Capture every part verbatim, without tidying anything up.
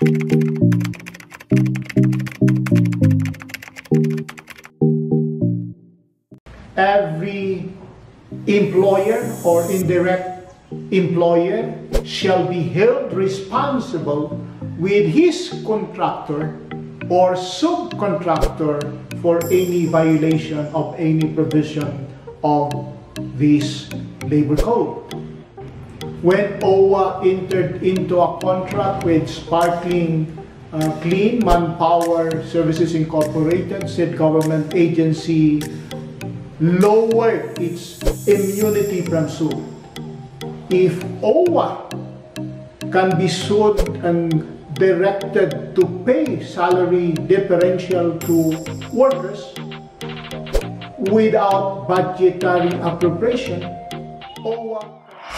Every employer or indirect employer shall be held responsible with his contractor or subcontractor for any violation of any provision of this labor code. When O W A entered into a contract with Sparkling uh, Clean Manpower Services Incorporated, said government agency lowered its immunity from suit. If O W A can be sued and directed to pay salary differential to workers without budgetary appropriation, O W A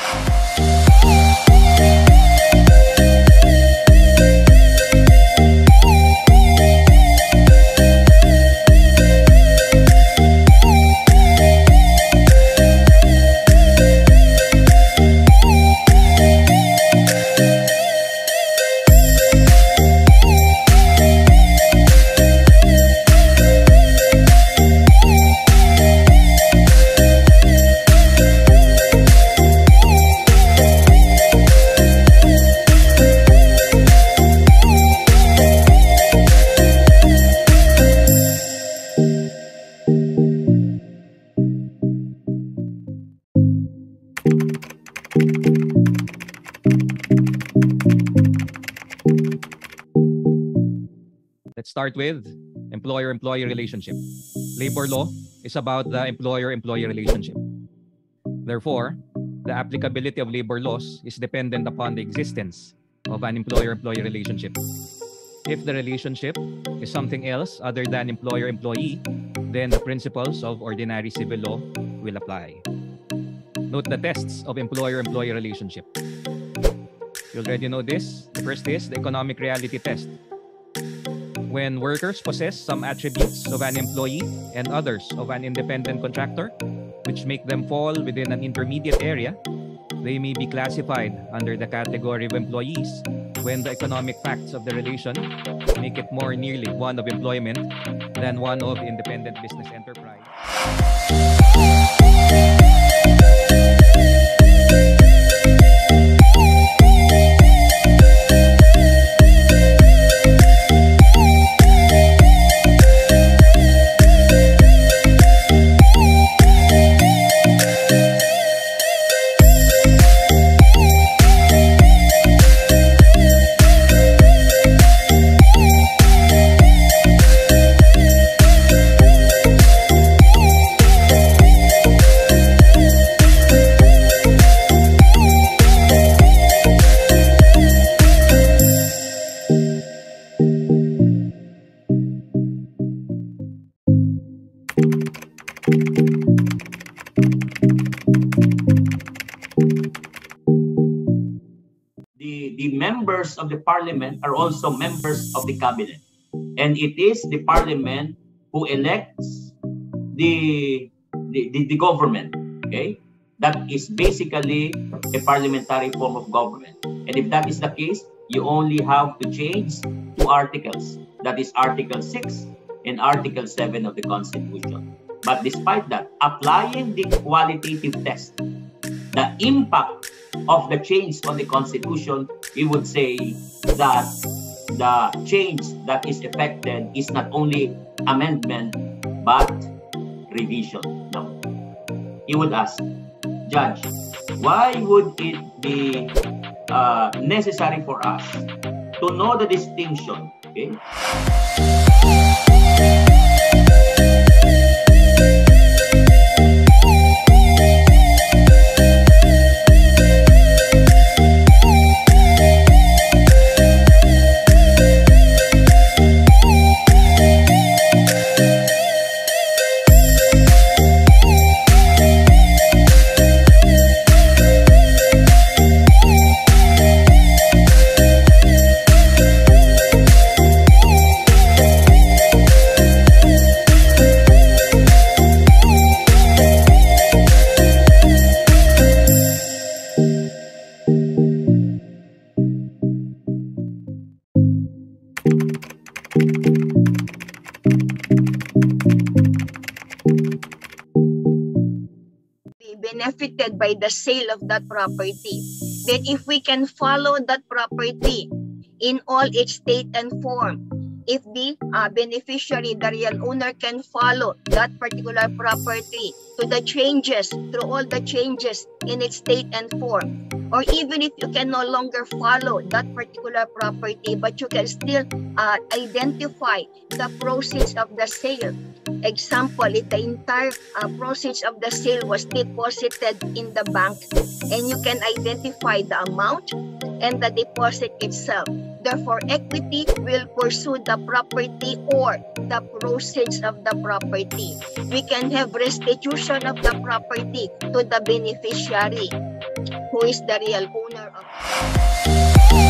Let's start with employer-employee relationship. Labor law is about the employer-employee relationship. Therefore, the applicability of labor laws is dependent upon the existence of an employer-employee relationship. If the relationship is something else other than employer-employee, then the principles of ordinary civil law will apply. Note the tests of employer-employee relationship. You already know this. The first is the economic reality test. When workers possess some attributes of an employee and others of an independent contractor, which make them fall within an intermediate area, they may be classified under the category of employees when the economic facts of the relation make it more nearly one of employment than one of independent business enterprise. The members of the parliament are also members of the cabinet, and it is the parliament who elects the the, the, the government. Okay, that is basically a parliamentary form of government, and if that is the case, you only have to change two articles, that is Article six and Article seven of the Constitution. But despite that, applying the qualitative test, the impact of the change on the Constitution, we would say that the change that is effected is not only amendment, but revision. Now, you would ask, Judge, why would it be uh, necessary for us to know the distinction? Okay? created by the sale of that property. Then if we can follow that property in all its state and form, if the uh, beneficiary, the real owner, can follow that particular property to the changes, through all the changes in its state and form, or even if you can no longer follow that particular property, but you can still uh, identify the proceeds of the sale. Example, if the entire uh, proceeds of the sale was deposited in the bank, and you can identify the amount and the deposit itself. Therefore, equity will pursue the property or the proceeds of the property. We can have restitution of the property to the beneficiary, who is the real owner of it.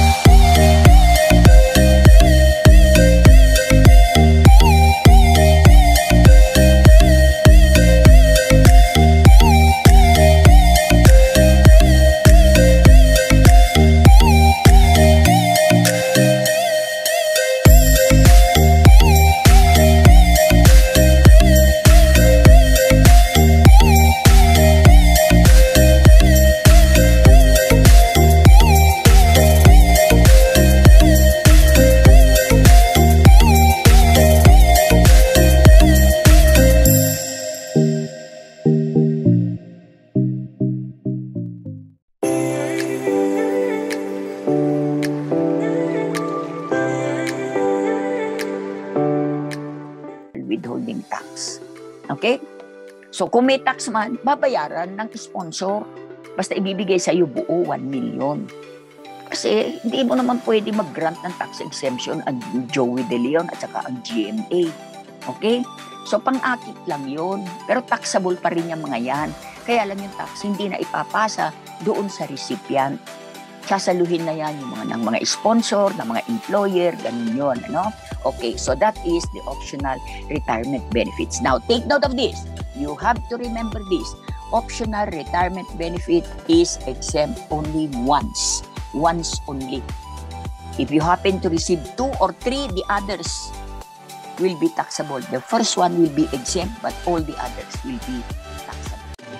Withholding tax. Okay? So kung may tax man, babayaran ng sponsor. Basta ibibigay sa iyo buo one million. Kasi hindi mo naman pwede mag-grant ng tax exemption ang Joey De Leon at saka ang G M A. Okay? So pang-akit lang yun. Pero taxable pa rin yung mga yan. Kaya lang yung tax hindi na ipapasa doon sa recipient. Sasaluhin na yan yung mga, ng mga sponsor, ng mga employer, ganun yun. Ano? Okay, so that is the optional retirement benefits. Now, take note of this. You have to remember this. Optional retirement benefit is exempt only once. Once only. If you happen to receive two or three, the others will be taxable. The first one will be exempt, but all the others will be taxable.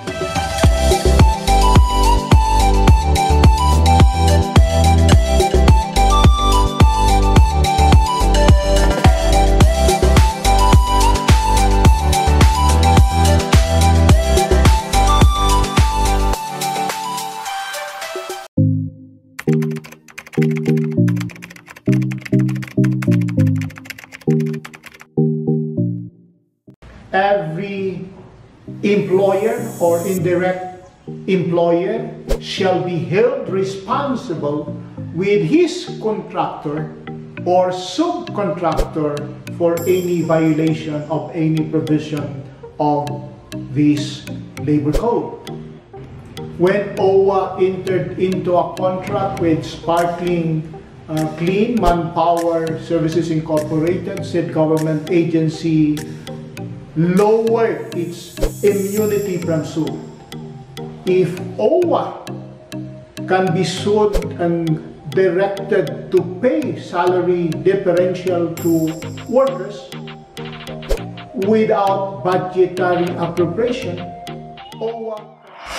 Every employer or indirect employer shall be held responsible with his contractor or subcontractor for any violation of any provision of this labor code. When O W A entered into a contract with Sparkling uh, Clean Manpower Services Incorporated, said government agency lowered its immunity from suit. If O W A can be sued and directed to pay salary differential to workers without budgetary appropriation, O W A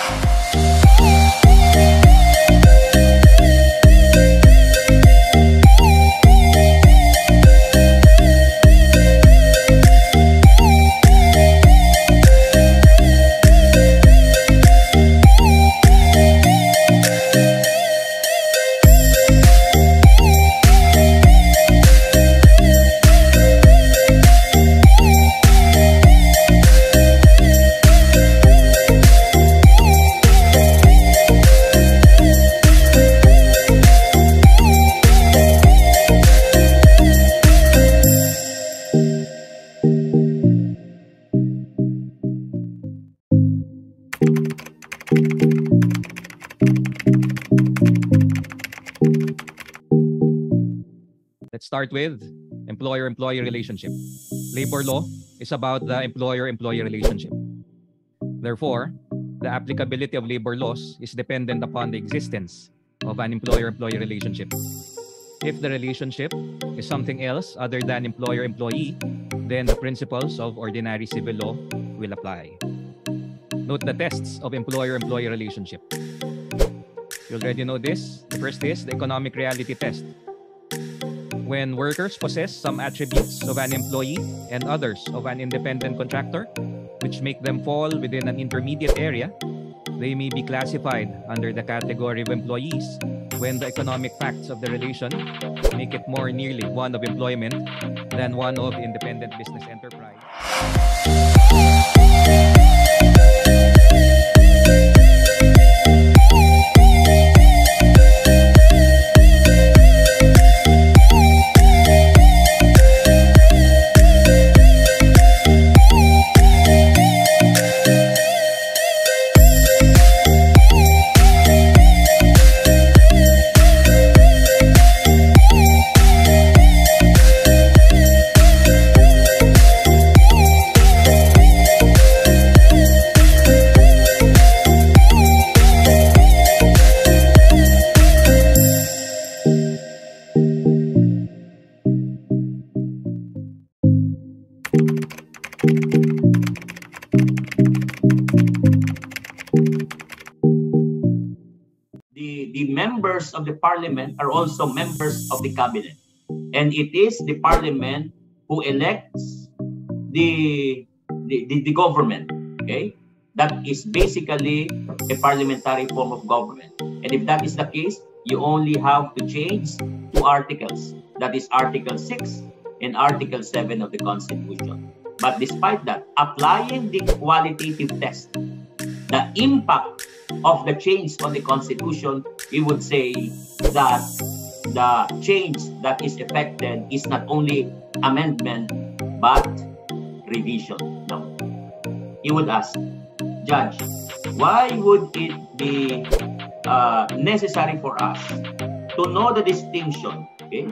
Let's start with employer-employee relationship. Labor law is about the employer-employee relationship. Therefore, the applicability of labor laws is dependent upon the existence of an employer-employee relationship. If the relationship is something else other than employer-employee, then the principles of ordinary civil law will apply. Note the tests of employer-employee relationship. You already know this. The first is the economic reality test. When workers possess some attributes of an employee and others of an independent contractor, which make them fall within an intermediate area, they may be classified under the category of employees when the economic facts of the relation make it more nearly one of employment than one of independent business enterprise. Members of the parliament are also members of the cabinet, and it is the parliament who elects the the, the, the government. Okay, that is basically a parliamentary form of government, and if that is the case, you only have to change two articles, that is Article six and Article seven of the Constitution. But despite that, applying the qualitative test, the impact of the change on the Constitution, we would say that the change that is effected is not only amendment but revision. No. You would ask, Judge, why would it be uh, necessary for us to know the distinction? Okay?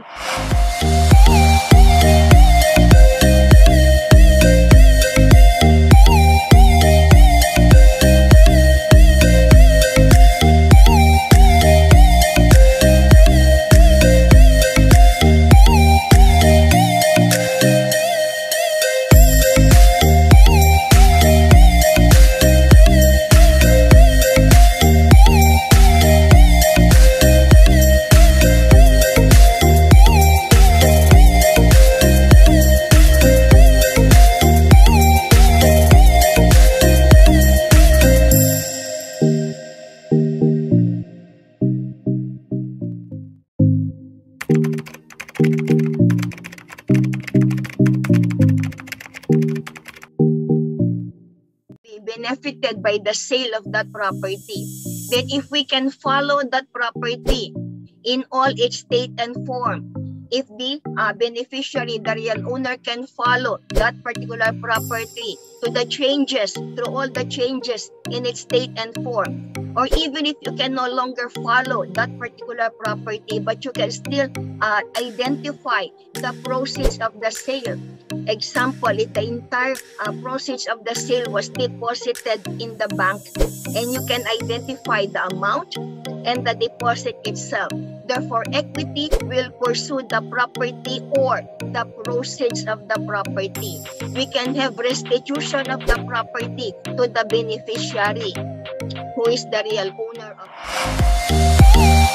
Benefited by the sale of that property. Then if we can follow that property in all its state and form, if the uh, beneficiary, the real owner, can follow that particular property to the changes, through all the changes in its state and form, or even if you can no longer follow that particular property, but you can still uh, identify the proceeds of the sale. Example, if the entire uh, proceeds of the sale was deposited in the bank, and you can identify the amount and the deposit itself. Therefore, equity will pursue the property or the proceeds of the property. We can have restitution of the property to the beneficiary, who is the real owner of it.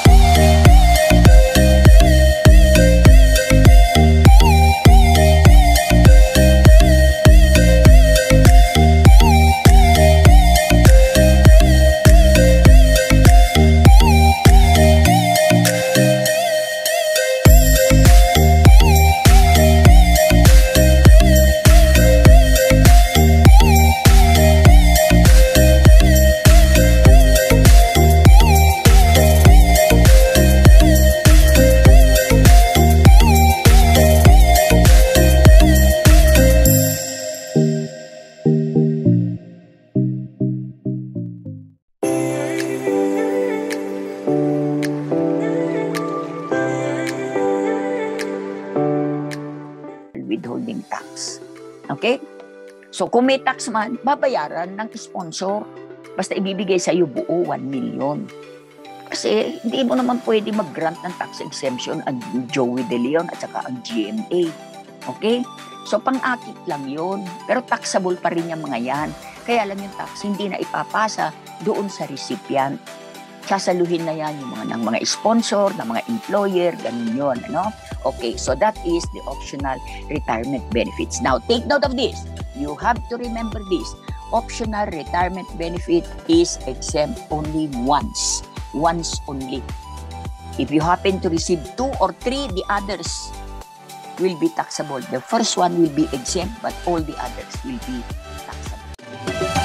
Withholding tax. Okay? So kung may tax man, babayaran ng sponsor. Basta ibibigay sa iyo buo one million. Kasi hindi mo naman pwede mag-grant ng tax exemption ang Joey De Leon at saka ang G M A. Okay? So, pang-akit lang yun. Pero taxable pa rin yung mga yan. Kaya lang yung tax, hindi na ipapasa doon sa recipient. Sasaluhin na yan yung mga, ng mga sponsor, ng mga employer, ganun yun. Ano? Okay, so that is the optional retirement benefits. Now, take note of this. You have to remember this. Optional retirement benefit is exempt only once. Once only. If you happen to receive two or three, the others will be taxable. The first one will be exempt, but all the others will be taxable.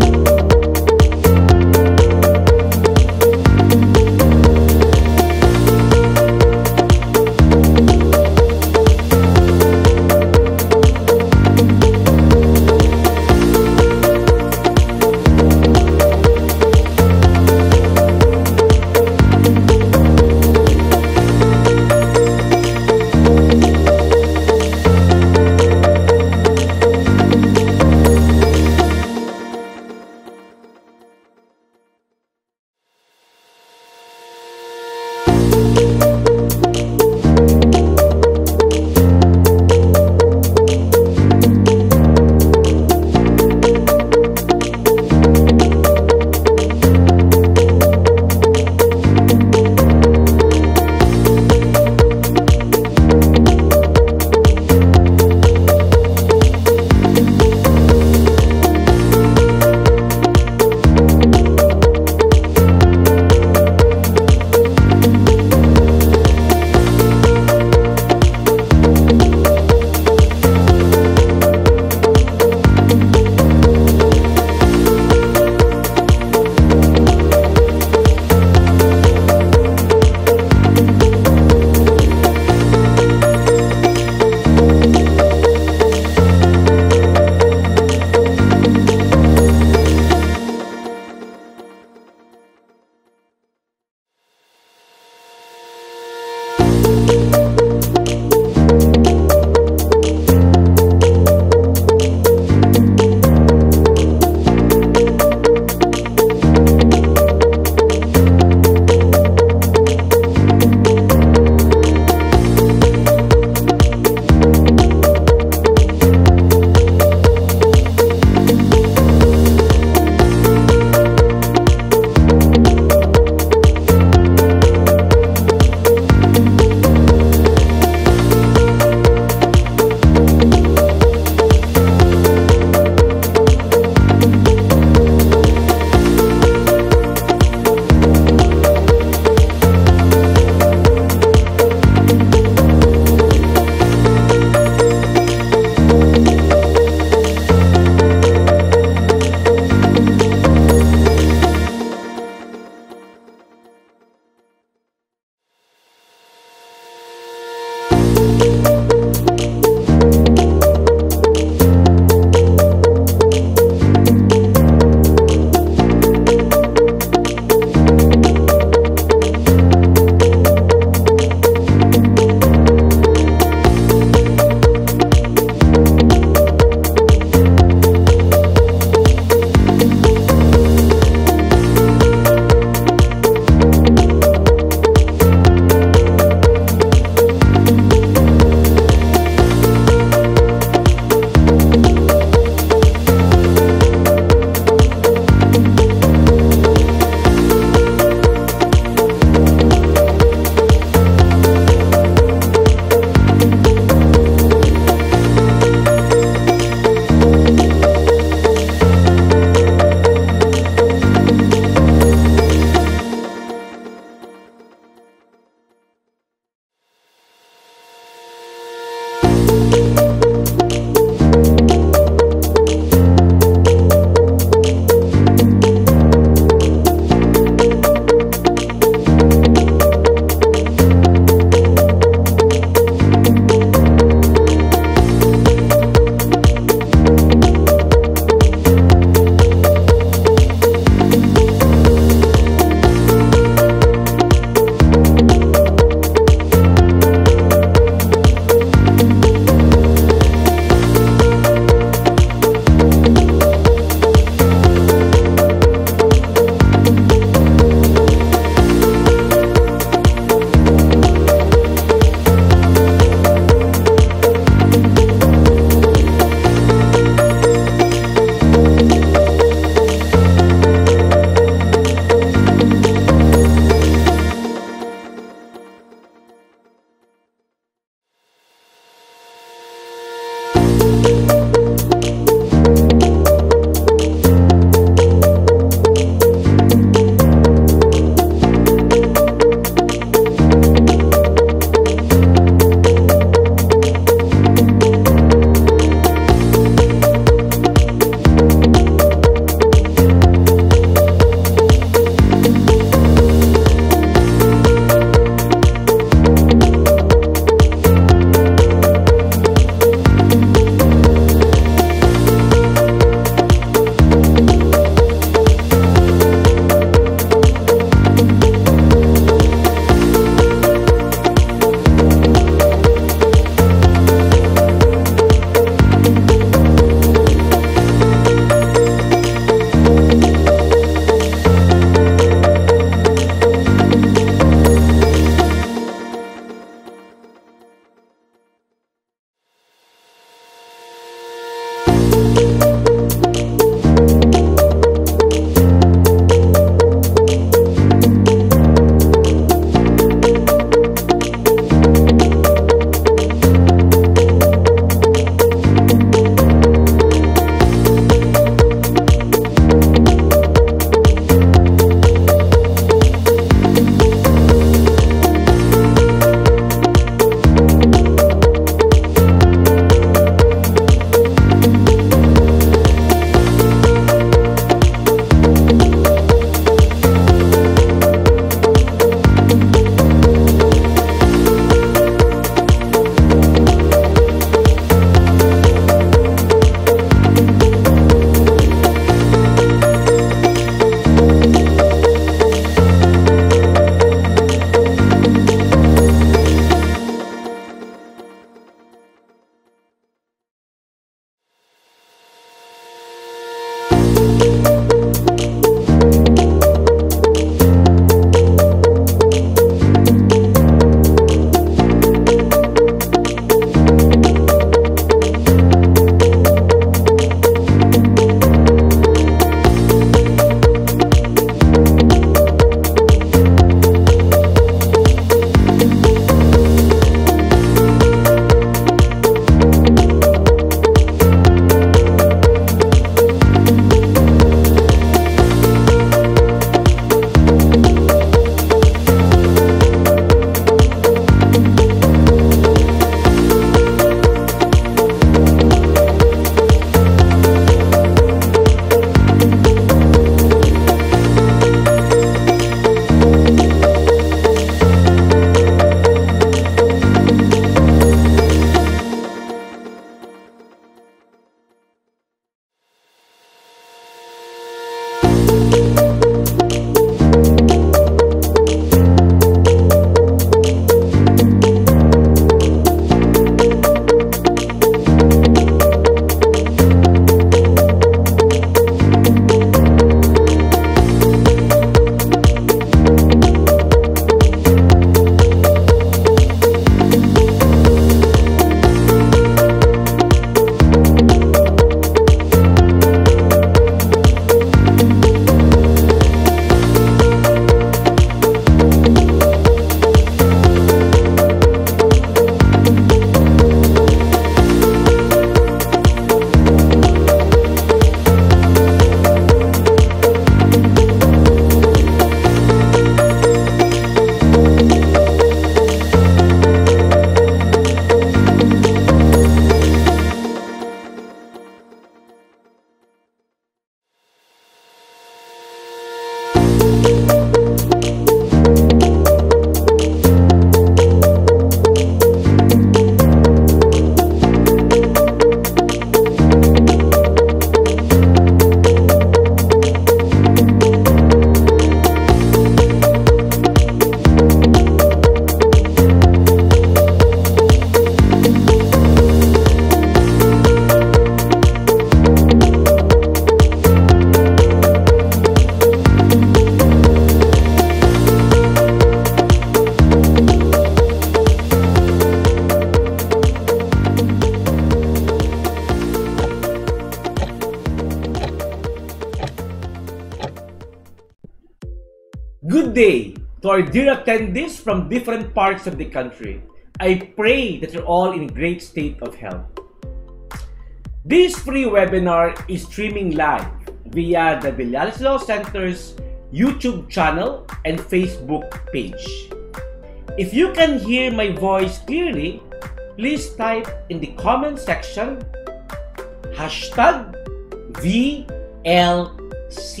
To our dear attendees from different parts of the country, I pray that you're all in great state of health. This free webinar is streaming live via the Villalis Law Center's YouTube channel and Facebook page. If you can hear my voice clearly, please type in the comment section hashtag V L C.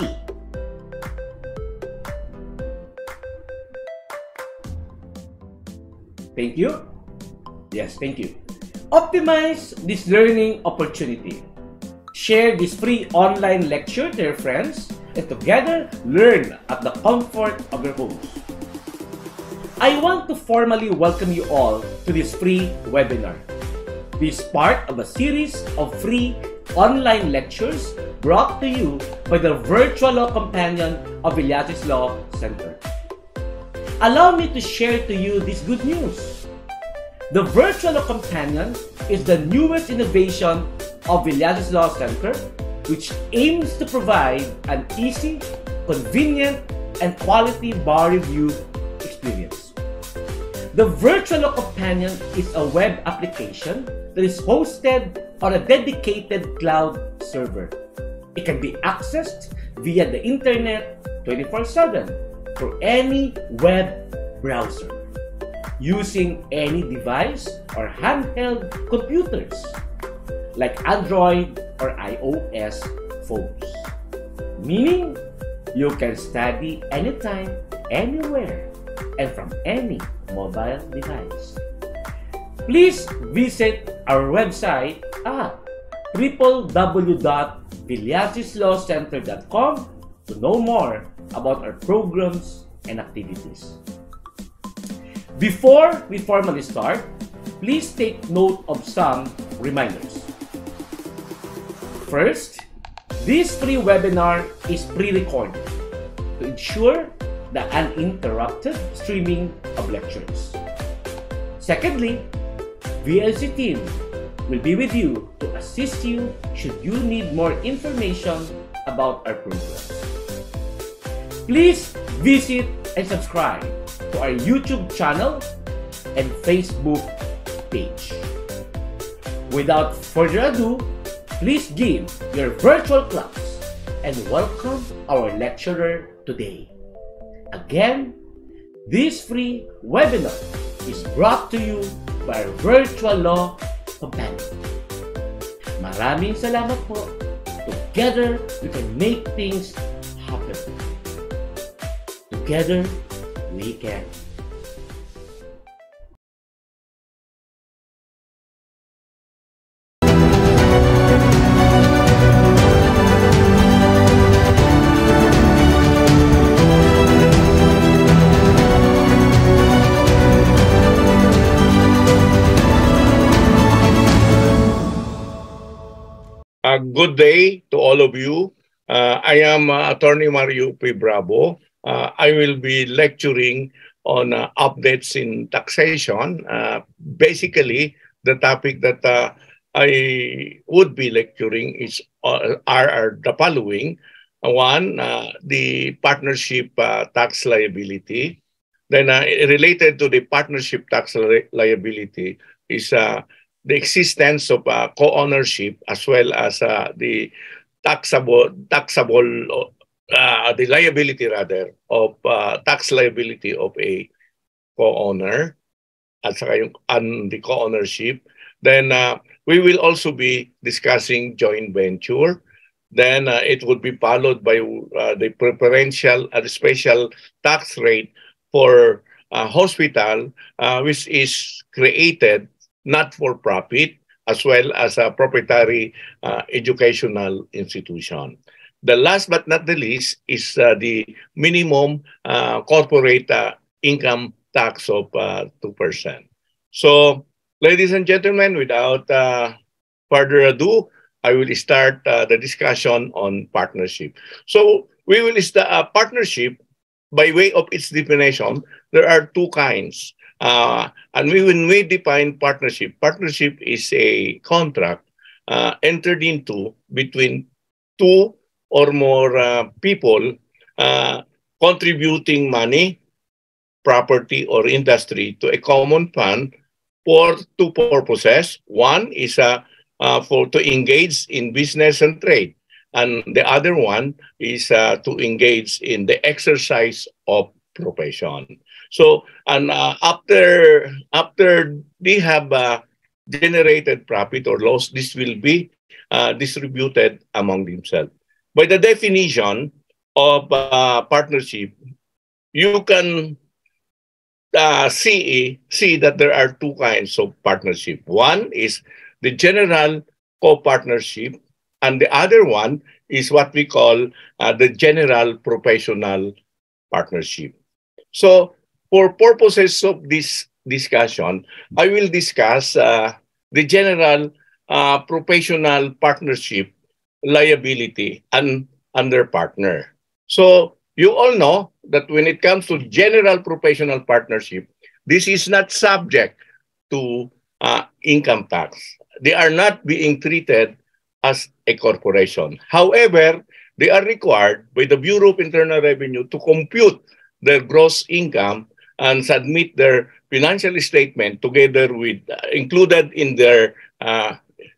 Thank you. Yes, thank you. Optimize this learning opportunity. Share this free online lecture to your friends and together learn at the comfort of your homes. I want to formally welcome you all to this free webinar. This is part of a series of free online lectures brought to you by the Virtual Law Companion of Villasis Law Center. Allow me to share to you this good news. The Virtual Law Companion is the newest innovation of Villasis Law Center, which aims to provide an easy, convenient, and quality bar review experience. The Virtual Law Companion is a web application that is hosted on a dedicated cloud server. It can be accessed via the internet twenty-four seven through any web browser, using any device or handheld computers like Android or iOS phones. Meaning, you can study anytime, anywhere, and from any mobile device. Please visit our website at w w w dot villasis law center dot com to know more about our programs and activities. Before we formally start, please take note of some reminders. First, this free webinar is pre-recorded to ensure the uninterrupted streaming of lectures. Secondly, V L C team will be with you to assist you should you need more information about our program. Please visit and subscribe to our YouTube channel and Facebook page. Without further ado, please give your virtual claps and welcome our lecturer today. Again, this free webinar is brought to you by our Virtual Law Companion. Maraming salamat po. Together, we can make things happen. Together, we can. Uh, good day to all of you. Uh, I am uh, Attorney Mario P. Bravo. Uh, I will be lecturing on uh, updates in taxation. Uh, basically, the topic that uh, I would be lecturing is uh, are, are the following. One, uh, the partnership uh, tax liability. Then uh, related to the partnership tax li liability is uh, the existence of uh, co-ownership as well as uh, the taxable taxable uh, the liability rather of uh, tax liability of a co-owner at saka yung and the co-ownership. Then uh, we will also be discussing joint venture. Then uh, it would be followed by uh, the preferential uh, the special tax rate for uh, hospital, uh, which is created not for profit, as well as a proprietary uh, educational institution. The last but not the least is uh, the minimum uh, corporate uh, income tax of uh, two percent. So, ladies and gentlemen, without uh, further ado, I will start uh, the discussion on partnership. So, we will start a partnership by way of its definition. There are two kinds. Uh, and we, when we define partnership, partnership is a contract uh, entered into between two or more uh, people uh, contributing money property or industry to a common fund for two purposes. One is uh, uh, for to engage in business and trade, and the other one is uh, to engage in the exercise of profession. So, and uh, after after they have uh, generated profit or loss, this will be uh, distributed among themselves. By the definition of uh, partnership, you can uh, see see that there are two kinds of partnership. One is the general co-partnership, and the other one is what we call uh, the general professional partnership. So, for purposes of this discussion, I will discuss uh, the general uh, professional partnership liability and under partner. So, you all know that when it comes to general professional partnership, this is not subject to uh, income tax. They are not being treated as a corporation. However, they are required by the Bureau of Internal Revenue to compute their gross income and submit their financial statement together with uh, included in their uh,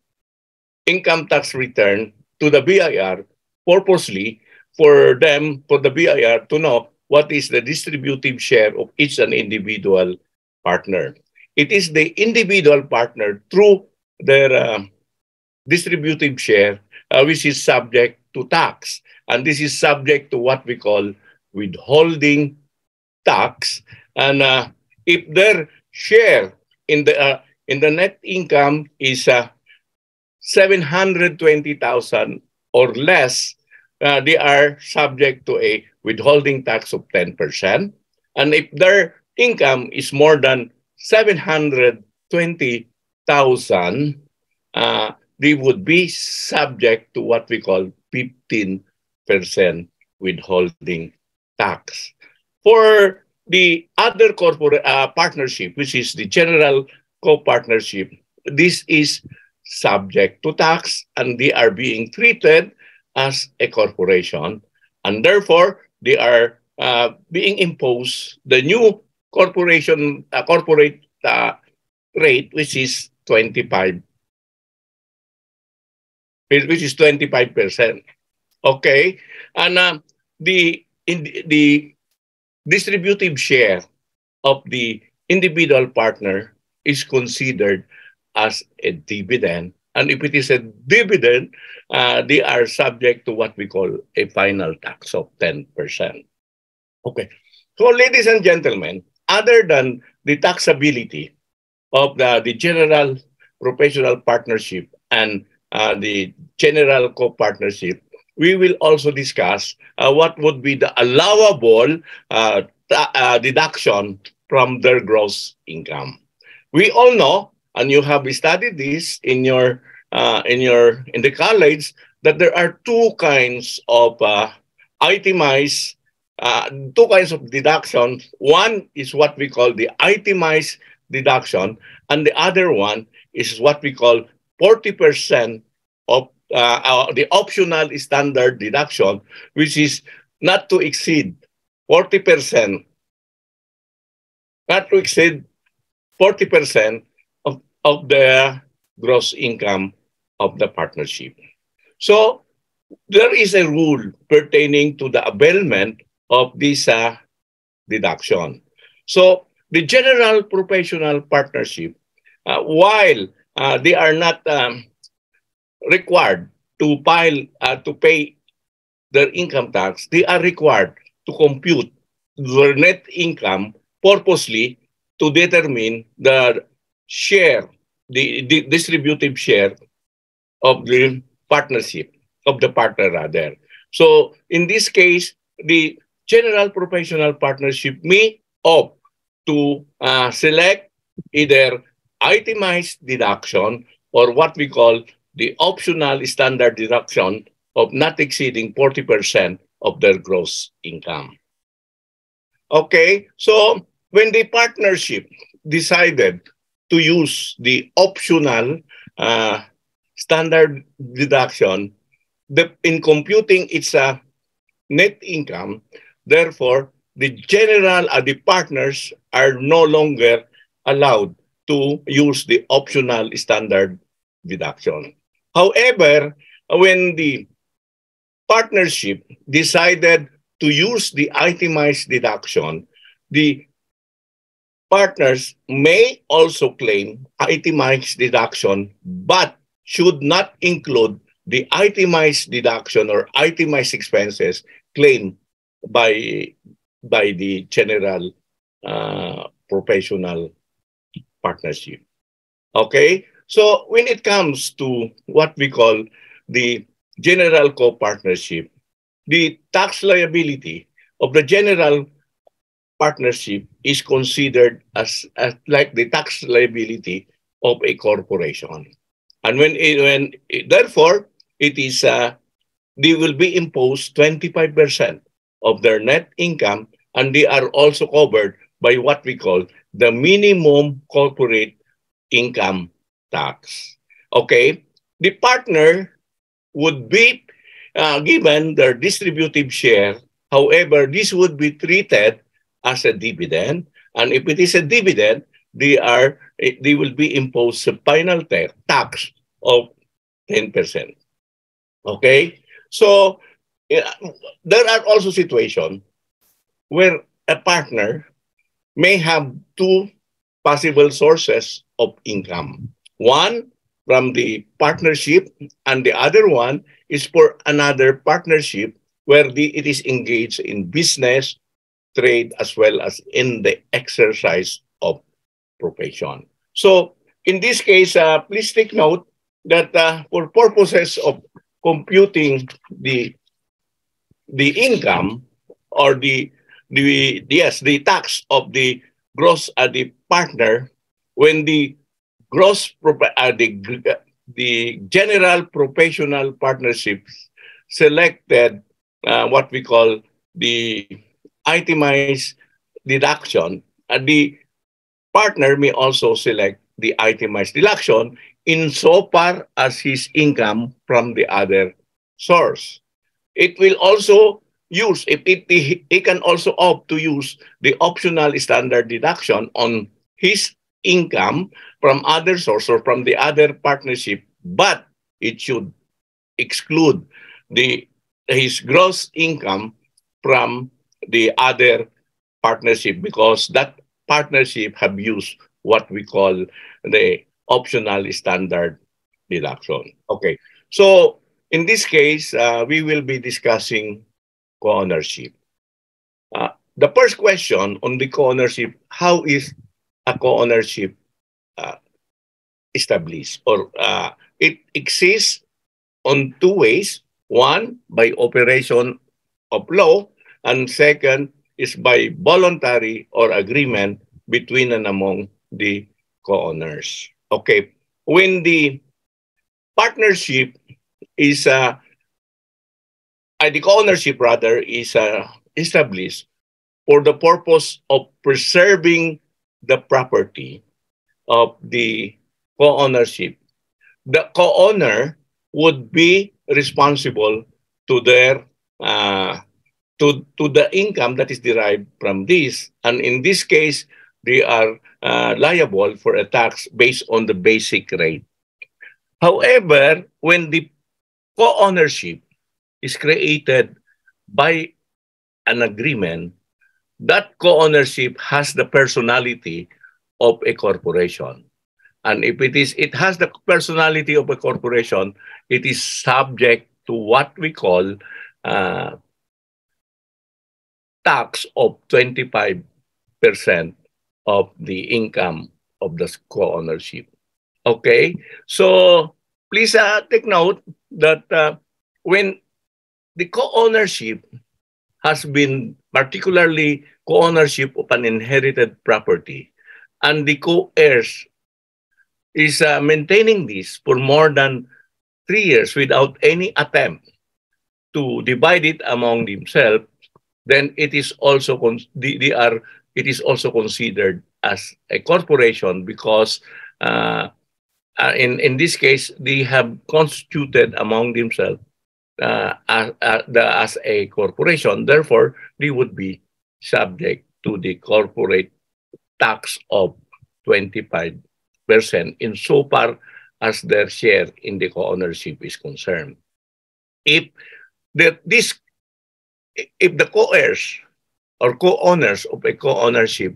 income tax return to the B I R, purposely for them, for the B I R to know what is the distributive share of each and individual partner. It is the individual partner through their uh, distributive share, uh, which is subject to tax. And this is subject to what we call withholding tax. And uh, if their share in the uh, in the net income is uh, seven hundred twenty thousand or less, uh, they are subject to a withholding tax of ten percent. And if their income is more than seven hundred twenty thousand, uh, they would be subject to what we call fifteen percent withholding tax. For the other corporate uh, partnership, which is the general co-partnership, this is subject to tax and they are being treated as a corporation, and therefore they are uh, being imposed the new corporation uh, corporate uh, rate, which is twenty-five, which is twenty-five percent. Okay, and uh, the in the, the distributive share of the individual partner is considered as a dividend. And if it is a dividend, uh, they are subject to what we call a final tax of ten percent. Okay. So, ladies and gentlemen, other than the taxability of the, the general professional partnership and uh, the general co-partnership, we will also discuss uh, what would be the allowable uh, uh, deduction from their gross income. We all know, and you have studied this in your uh, in your in the college, that there are two kinds of uh, itemized, uh, two kinds of deductions. One is what we call the itemized deduction, and the other one is what we call forty percent of uh, uh, the optional standard deduction, which is not to exceed forty percent, not to exceed forty percent of, of the gross income of the partnership. So there is a rule pertaining to the availment of this uh, deduction. So the general professional partnership, uh, while uh, they are not um, required to file uh, to pay their income tax, they are required to compute their net income purposely to determine the share, the, the distributive share of the partnership, of the partner rather. So in this case, the general professional partnership may opt to uh, select either itemized deduction or what we call the optional standard deduction of not exceeding forty percent of their gross income. Okay, so when the partnership decided to use the optional uh, standard deduction the, in computing its uh, net income, therefore, the general, uh, the partners are no longer allowed to use the optional standard deduction. However, when the partnership decided to use the itemized deduction, the partners may also claim itemized deduction, but should not include the itemized deduction or itemized expenses claimed by, by the general uh, professional partnership. Okay? So when it comes to what we call the general co-partnership, the tax liability of the general partnership is considered as, as like the tax liability of a corporation. And when it, when it, therefore, it is, uh, they will be imposed twenty-five percent of their net income, and they are also covered by what we call the minimum corporate income tax. Okay? The partner would be uh, given their distributive share. However, this would be treated as a dividend. And if it is a dividend, they are they will be imposed a final tax of ten percent. Okay? So yeah, there are also situations where a partner may have two possible sources of income. One from the partnership, and the other one is for another partnership where the, it is engaged in business, trade, as well as in the exercise of profession. So in this case, uh, please take note that uh, for purposes of computing the the income or the the yes the tax of the gross uh, the partner, when the gross uh, the the general professional partnerships selected uh, what we call the itemized deduction, and the partner may also select the itemized deduction insofar as his income from the other source. It will also use, if it, he, he can also opt to use the optional standard deduction on his income from other source or from the other partnership, but it should exclude the his gross income from the other partnership, because that partnership have used what we call the optional standard deduction. Okay, so in this case, uh, we will be discussing co-ownership. Uh, the first question on the co-ownership: how is a co-ownership uh, established? Or uh, it exists on two ways. One, by operation of law, and second is by voluntary or agreement between and among the co-owners. Okay, when the partnership is, uh, uh, the co-ownership rather is uh, established for the purpose of preserving the property of the co-ownership, the co-owner would be responsible to their uh, to to the income that is derived from this, and in this case, they are uh, liable for a tax based on the basic rate. However, when the co-ownership is created by an agreement, that co-ownership has the personality of a corporation. And if it is, it has the personality of a corporation, it is subject to what we call uh, tax of twenty-five percent of the income of the co-ownership. Okay? So please uh, take note that uh, when the co-ownership has been particularly co-ownership of an inherited property, and the co-heirs is uh, maintaining this for more than three years without any attempt to divide it among themselves, then it is also con they, they are it is also considered as a corporation, because uh, uh, in in this case they have constituted among themselves uh, as, uh, the, as a corporation. Therefore, they would be subject to the corporate tax of twenty-five percent insofar as their share in the co-ownership is concerned. If the, this, if the co-heirs or co-owners of a co-ownership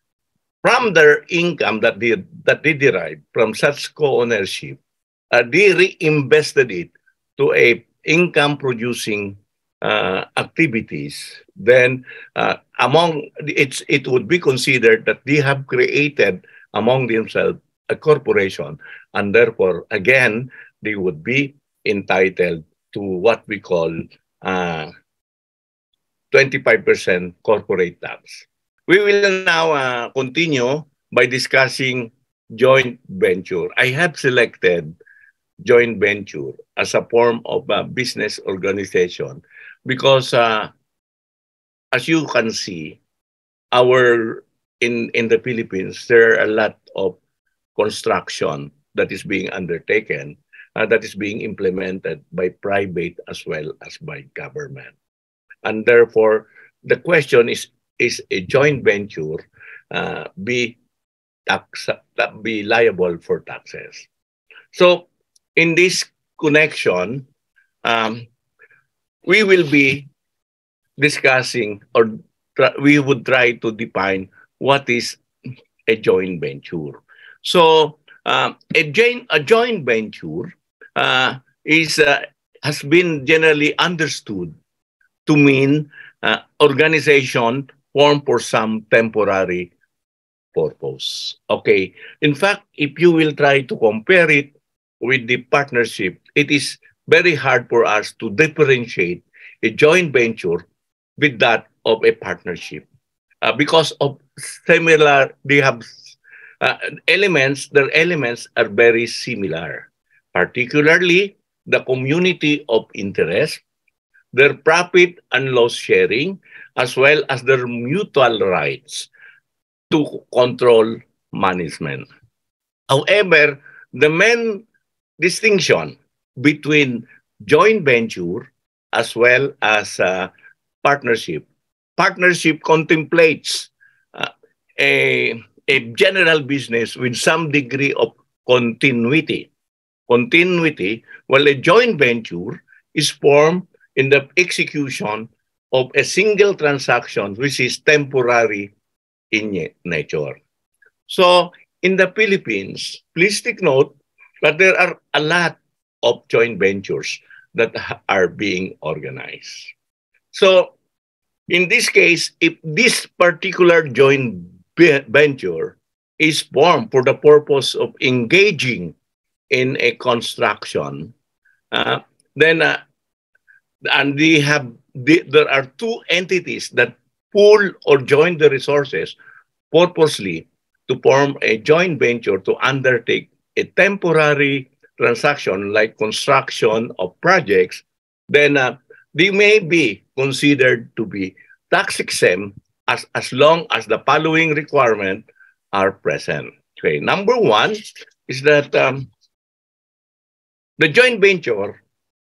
from their income that they, that they derive from such co-ownership, uh, they reinvested it to a income-producing uh, activities, then uh, among it's it would be considered that they have created among themselves a corporation, and therefore again they would be entitled to what we call uh, twenty-five percent corporate tax. We will now uh, continue by discussing joint venture. I have selected joint venture as a form of a business organization because uh, as you can see, our in, in the Philippines, there are a lot of construction that is being undertaken, uh, that is being implemented by private as well as by government. And therefore, the question is, is a joint venture uh, be, tax, be liable for taxes? So in this connection, um, we will be discussing, or we would try to define what is a joint venture. So uh, a, joint, a joint venture uh, is uh, has been generally understood to mean uh, organization formed for some temporary purpose. Okay. In fact, if you will try to compare it with the partnership, it is very hard for us to differentiate a joint venture with that of a partnership uh, because of similar, they have uh, elements, their elements are very similar, particularly the community of interest, their profit and loss sharing, as well as their mutual rights to control management. However, the main distinction between joint venture as well as uh, partnership. Partnership contemplates uh, a, a general business with some degree of continuity. Continuity, while a joint venture is formed in the execution of a single transaction which is temporary in nature. So in the Philippines, please take note that there are a lot of joint ventures that are being organized. So in this case, if this particular joint venture is formed for the purpose of engaging in a construction, uh, then uh, and they have they, there are two entities that pool or join the resources purposely to form a joint venture to undertake a temporary transaction like construction of projects, then uh, they may be considered to be tax exempt as, as long as the following requirements are present. Okay, number one is that um, the joint venture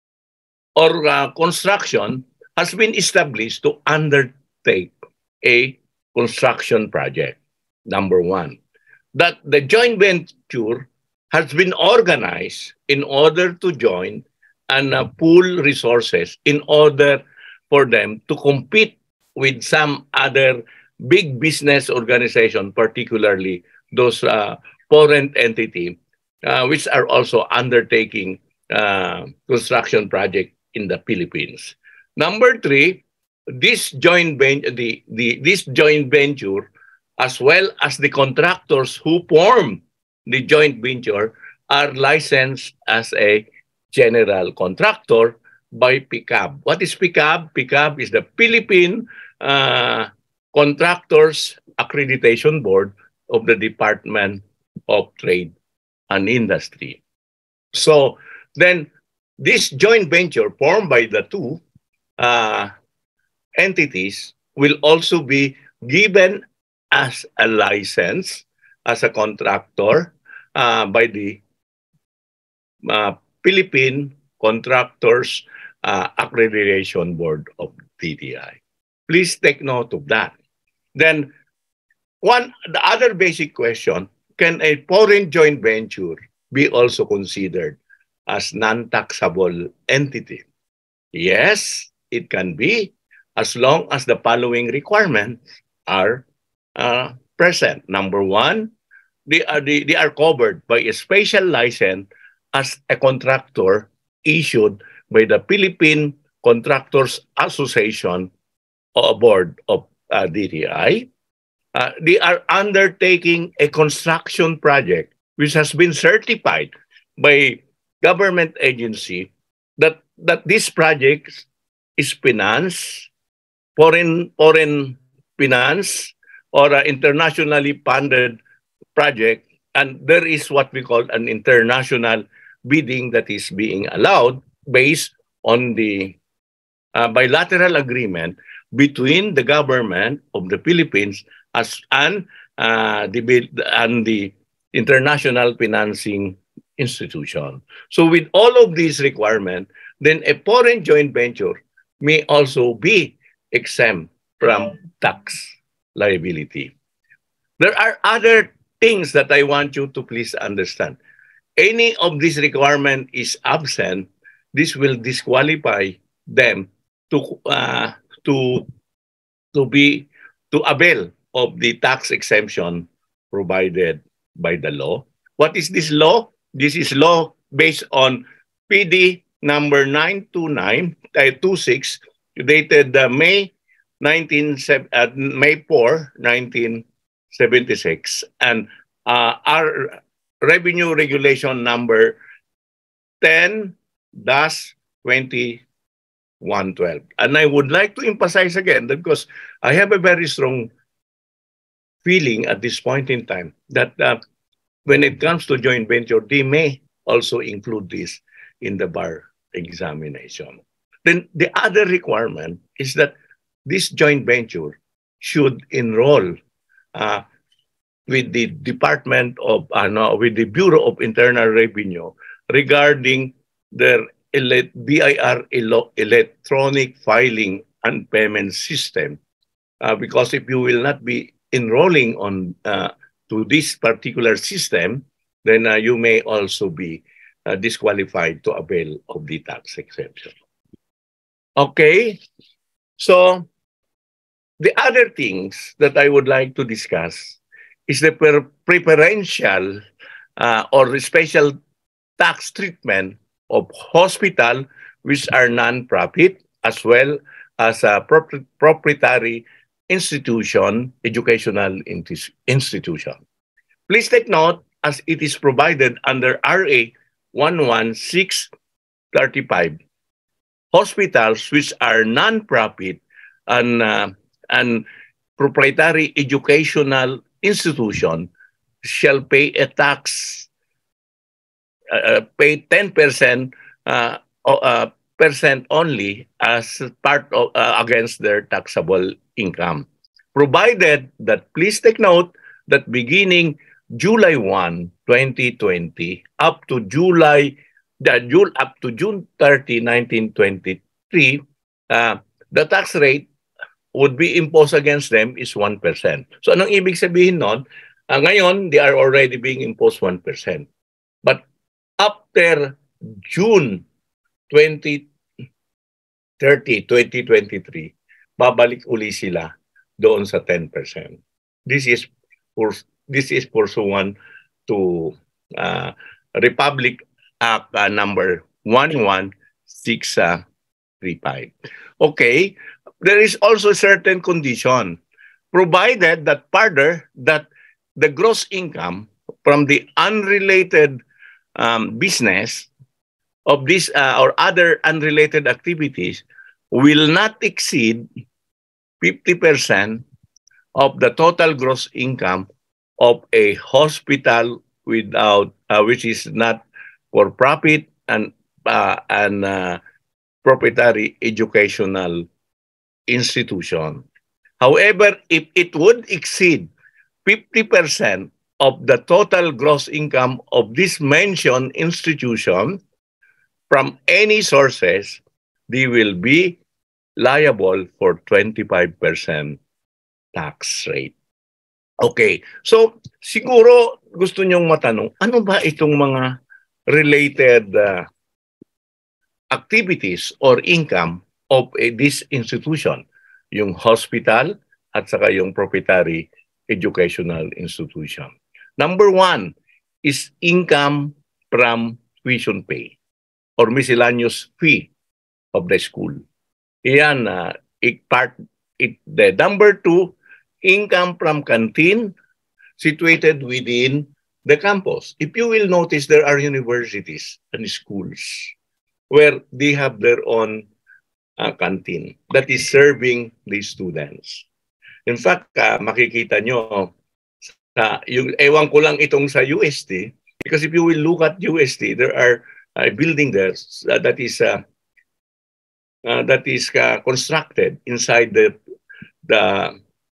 or uh, construction has been established to undertake a construction project. Number one, that the joint venture has been organized in order to join and uh, pool resources in order for them to compete with some other big business organization, particularly those uh, foreign entities, uh, which are also undertaking uh, construction project in the Philippines. Number three, this joint venture, the, the, this joint venture, as well as the contractors who form the joint venture, are licensed as a general contractor by P C A B. What is P C A B? P C A B is the Philippine uh, Contractors Accreditation Board of the Department of Trade and Industry. So then this joint venture formed by the two uh, entities will also be given as a license as a contractor uh, by the uh, Philippine Contractors uh, Accreditation Board of T D I. Please take note of that. Then one, the other basic question, can a foreign joint venture be also considered as non-taxable entity? Yes, it can be, as long as the following requirements are uh, present. Number one, they are, they, they are covered by a special license as a contractor issued by the Philippine Contractors Association or board of uh, D T I. Uh, they are undertaking a construction project which has been certified by government agency that that this project is financed, foreign foreign finance or uh, internationally funded project, and there is what we call an international bidding that is being allowed based on the uh, bilateral agreement between the government of the Philippines as and uh, the and the international financing institution. So with all of these requirements, then a foreign joint venture may also be exempt from tax liability. There are other things that I want you to please understand. Any of these requirement is absent, this will disqualify them to uh, to to be to avail of the tax exemption provided by the law. What is this law? This is law based on P D number nine two nine two six, dated uh, May nineteen uh, May fourth, nineteen seventy-six, and uh, our revenue regulation number ten dash twenty-one twelve. And I would like to emphasize again that because I have a very strong feeling at this point in time that uh, when it comes to joint venture, they may also include this in the bar examination. Then the other requirement is that this joint venture should enroll uh, with the Department of, uh, no, with the Bureau of Internal Revenue regarding their B I R electronic filing and payment system. Uh, because if you will not be enrolling on uh, to this particular system, then uh, you may also be uh, disqualified to avail of the tax exemption. Okay, so the other things that I would like to discuss is the per preferential uh, or the special tax treatment of hospital which are non-profit as well as a prop proprietary institution, educational institution. Please take note, as it is provided under R A one one six thirty-five, hospitals which are non-profit and, uh, and proprietary educational institution shall pay a tax, uh, pay ten percent uh, uh, percent only as part of uh, against their taxable income, provided that, please take note that beginning July first, twenty twenty up to July the June up to June thirtieth, nineteen twenty-three, uh, the tax rate would be imposed against them is one percent. So anong ibig sabihin nun? Uh, ngayon, they are already being imposed one percent. But after June twenty thirty, twenty twenty-three, babalik uli sila doon sa ten percent. This is for this is pursuant to uh, Republic Act uh, number one one six thirty-five. Okay, there is also a certain condition, provided that further that the gross income from the unrelated um, business of this uh, or other unrelated activities will not exceed fifty percent of the total gross income of a hospital without uh, which is not for profit and uh, and uh, proprietary educational institution. However, if it would exceed fifty percent of the total gross income of this mentioned institution from any sources, they will be liable for twenty-five percent tax rate. Okay, so siguro gusto nyong matanong, ano ba itong mga related uh, activities or income of uh, this institution? Yung hospital at saka yung proprietary educational institution. Number one is income from tuition pay or miscellaneous fee of the school. Iyan, uh, it part, it, the number two, income from canteen situated within the campus. If you will notice, there are universities and schools where they have their own uh, canteen that is serving the students. In fact, uh, makikita nyo, sa, yung, ewan ko lang itong sa U S T, because if you will look at U S T, there are a uh, building there uh, that is uh, uh, that is uh, constructed inside the the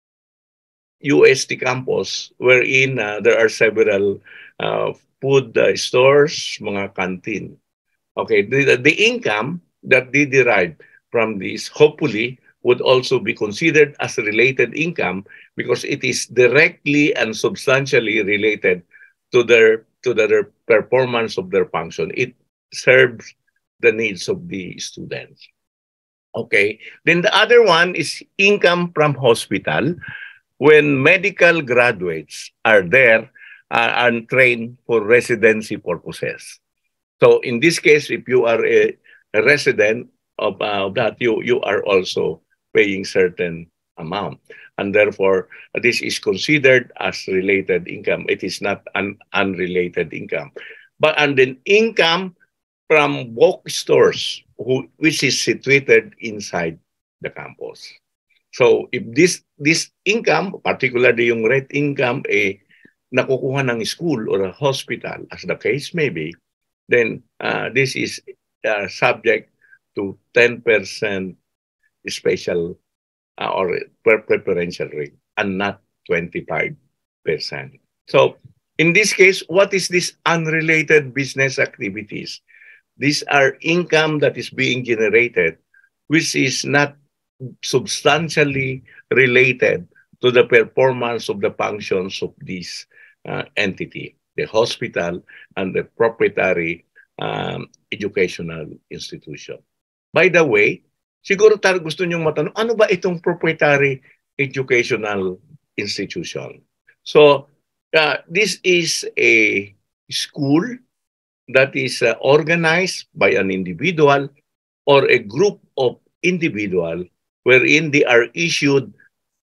U S T campus, wherein uh, there are several uh, food uh, stores, mga canteen. Okay, the, the income that they derive from this hopefully would also be considered as related income because it is directly and substantially related to their to their performance of their function. It serves the needs of the students. Okay, then the other one is income from hospital. When medical graduates are there uh, and trained for residency purposes. So in this case, if you are a, a resident of uh, that, you, you are also paying certain amount. And therefore, this is considered as related income. It is not an unrelated income. But and then income from bookstores, who, which is situated inside the campus. So if this this income, particularly yung rent income, eh, nakukuha ng school or a hospital, as the case may be, then uh, this is uh, subject to ten percent special uh, or preferential rate and not twenty-five percent. So in this case, what is this unrelated business activities? These are income that is being generated, which is not substantially related to the performance of the functions of this uh, entity, the hospital and the proprietary um, educational institution. By the way, siguro tayo gusto niyong matanong, ano ba itong proprietary educational institution? So, uh, this is a school that is uh, organized by an individual or a group of individual wherein they are issued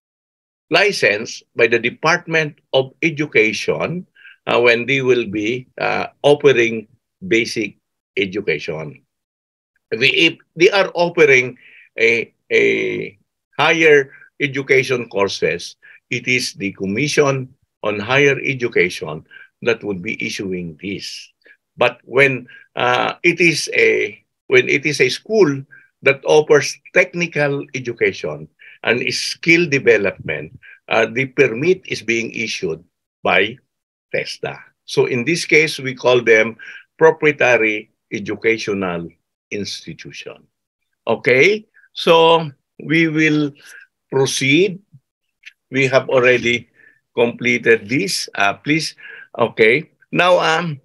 license by the Department of Education uh, when they will be uh, offering basic education. If they are offering a, a higher education courses, it is the Commission on Higher Education that would be issuing this. But when uh, it is a when it is a school that offers technical education and skill development, uh, the permit is being issued by TESDA. So in this case, we call them proprietary educational institution. Okay, so we will proceed. We have already completed this. Uh, please, okay. Now, um,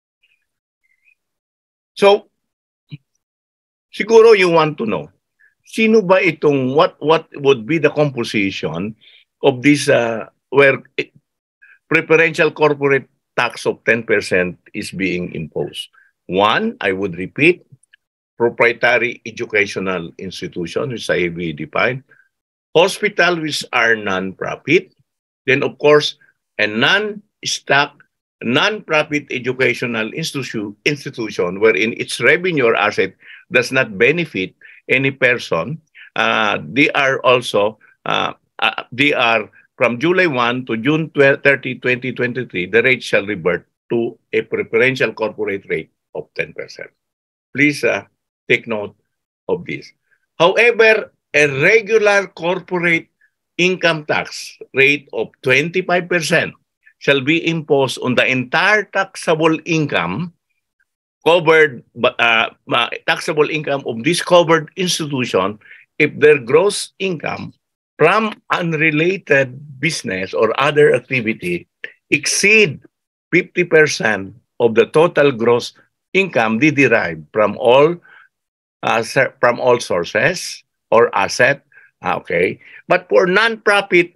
so, siguro you want to know, sino ba itong, what what would be the composition of this uh, where preferential corporate tax of ten percent is being imposed? One, I would repeat, proprietary educational institution, which I will define, hospital, which are non-profit, then of course, a non-stock, non-profit educational institution, institution wherein its revenue or asset does not benefit any person. Uh, they are also, uh, uh, they are from July first to June thirtieth, twenty twenty-three, the rate shall revert to a preferential corporate rate of ten percent. Please uh, take note of this. However, a regular corporate income tax rate of twenty-five percent shall be imposed on the entire taxable income covered, uh, taxable income of this covered institution if their gross income from unrelated business or other activity exceed fifty percent of the total gross income they derive from all uh, ser- from all sources or asset. Ah, okay. But for non-profit,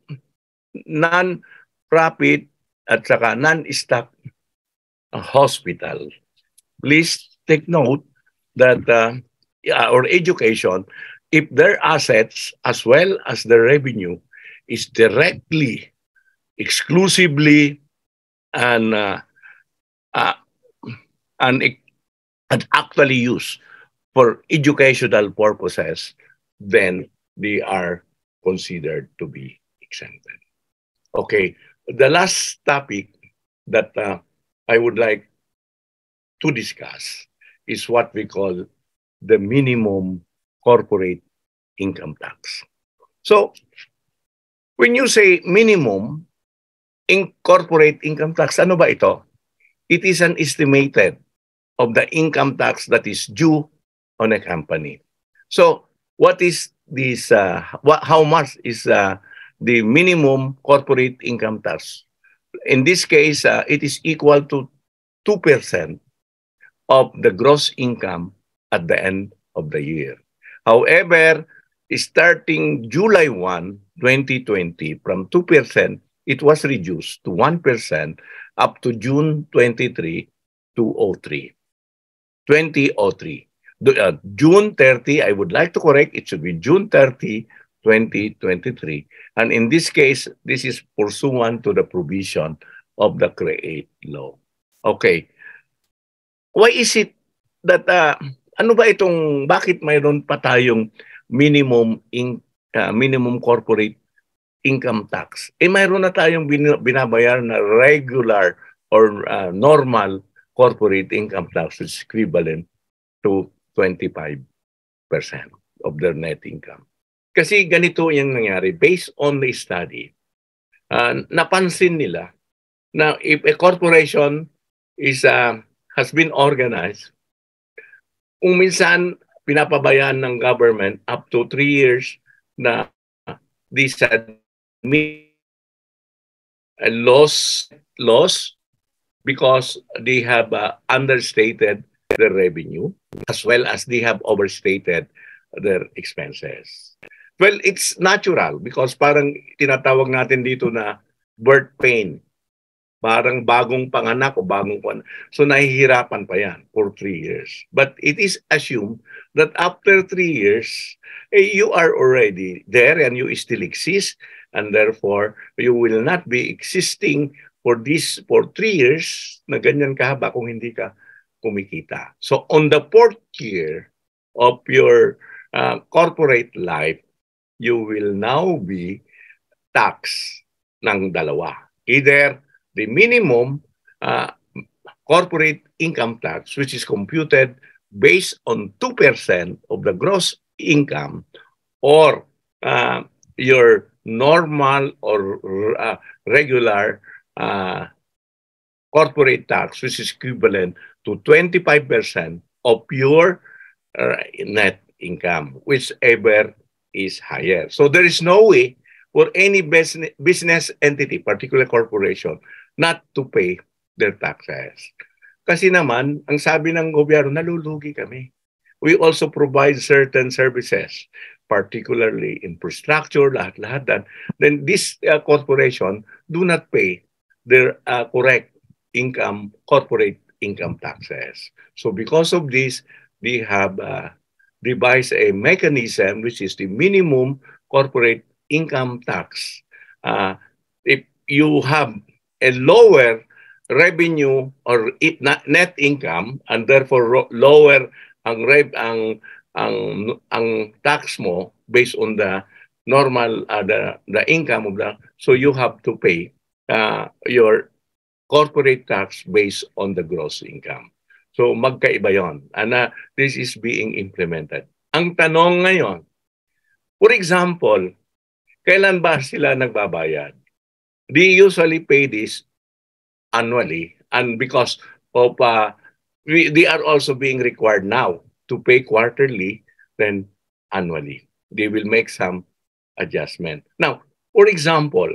non-profit at saka non-stock uh, hospital, please take note that uh, yeah, or education, if their assets as well as their revenue is directly, exclusively, and uh, uh, and, and actually used for educational purposes, then they are considered to be exempted. Okay, the last topic that uh, I would like to discuss is what we call the minimum corporate income tax. So, when you say minimum in corporate income tax, ano ba ito? It is an estimated of the income tax that is due on a company. So, what is this? Uh, what, how much is uh, the minimum corporate income tax? In this case, uh, it is equal to two percent of the gross income at the end of the year. However, starting July first, twenty twenty, from two percent, it was reduced to one percent up to June twenty-third, two thousand three. twenty oh three. The, uh, June thirtieth, I would like to correct, it should be June thirtieth, twenty twenty-three. And in this case, this is pursuant to the provision of the CREATE law. Okay. Why is it that, uh, ano ba itong, bakit mayroon pa tayong minimum, in, uh, minimum corporate income tax? Eh mayroon na tayong bin, binabayar na regular or uh, normal corporate income tax, which is equivalent to twenty-five percent of their net income. Kasi ganito yung nangyari. Based on the study, uh, napansin nila na if a corporation is uh, has been organized, kung minsan pinapabayaan ng government up to three years na this admit a loss, loss because they have uh, understated their revenue as well as they have overstated their expenses. Well, it's natural because parang tinatawag natin dito na birth pain. Parang bagong panganak o bagong pan. So nahihirapan pa yan for three years. But it is assumed that after three years, eh, you are already there and you still exist, and therefore you will not be existing for this for three years na ganyan kahaba kung hindi ka kumikita. So on the fourth year of your uh, corporate life, you will now be taxed ng dalawa. Either the minimum uh, corporate income tax, which is computed based on two percent of the gross income, or uh, your normal or uh, regular uh, corporate tax, which is equivalent to twenty-five percent of your uh, net income, whichever is higher. So there is no way for any business, business entity, particular corporation, not to pay their taxes. Kasi naman, ang sabi ng gobyerno, nalulugi kami. We also provide certain services, particularly infrastructure, lahat-lahat that. Then this uh, corporation do not pay their uh, correct income, corporate income taxes. So because of this, they have uh, devised a mechanism which is the minimum corporate income tax. Uh, if you have a lower revenue or it, net income and therefore lower ang rev ang ang ang tax mo based on the normal uh, the the income of the, so you have to pay uh, your corporate tax based on the gross income. So magkaiba yon, and uh, this is being implemented. Ang tanong ngayon, for example, kailan ba sila nagbabayad? They usually pay this annually, and because of uh, we, they are also being required now to pay quarterly, then annually. They will make some adjustment. Now, for example,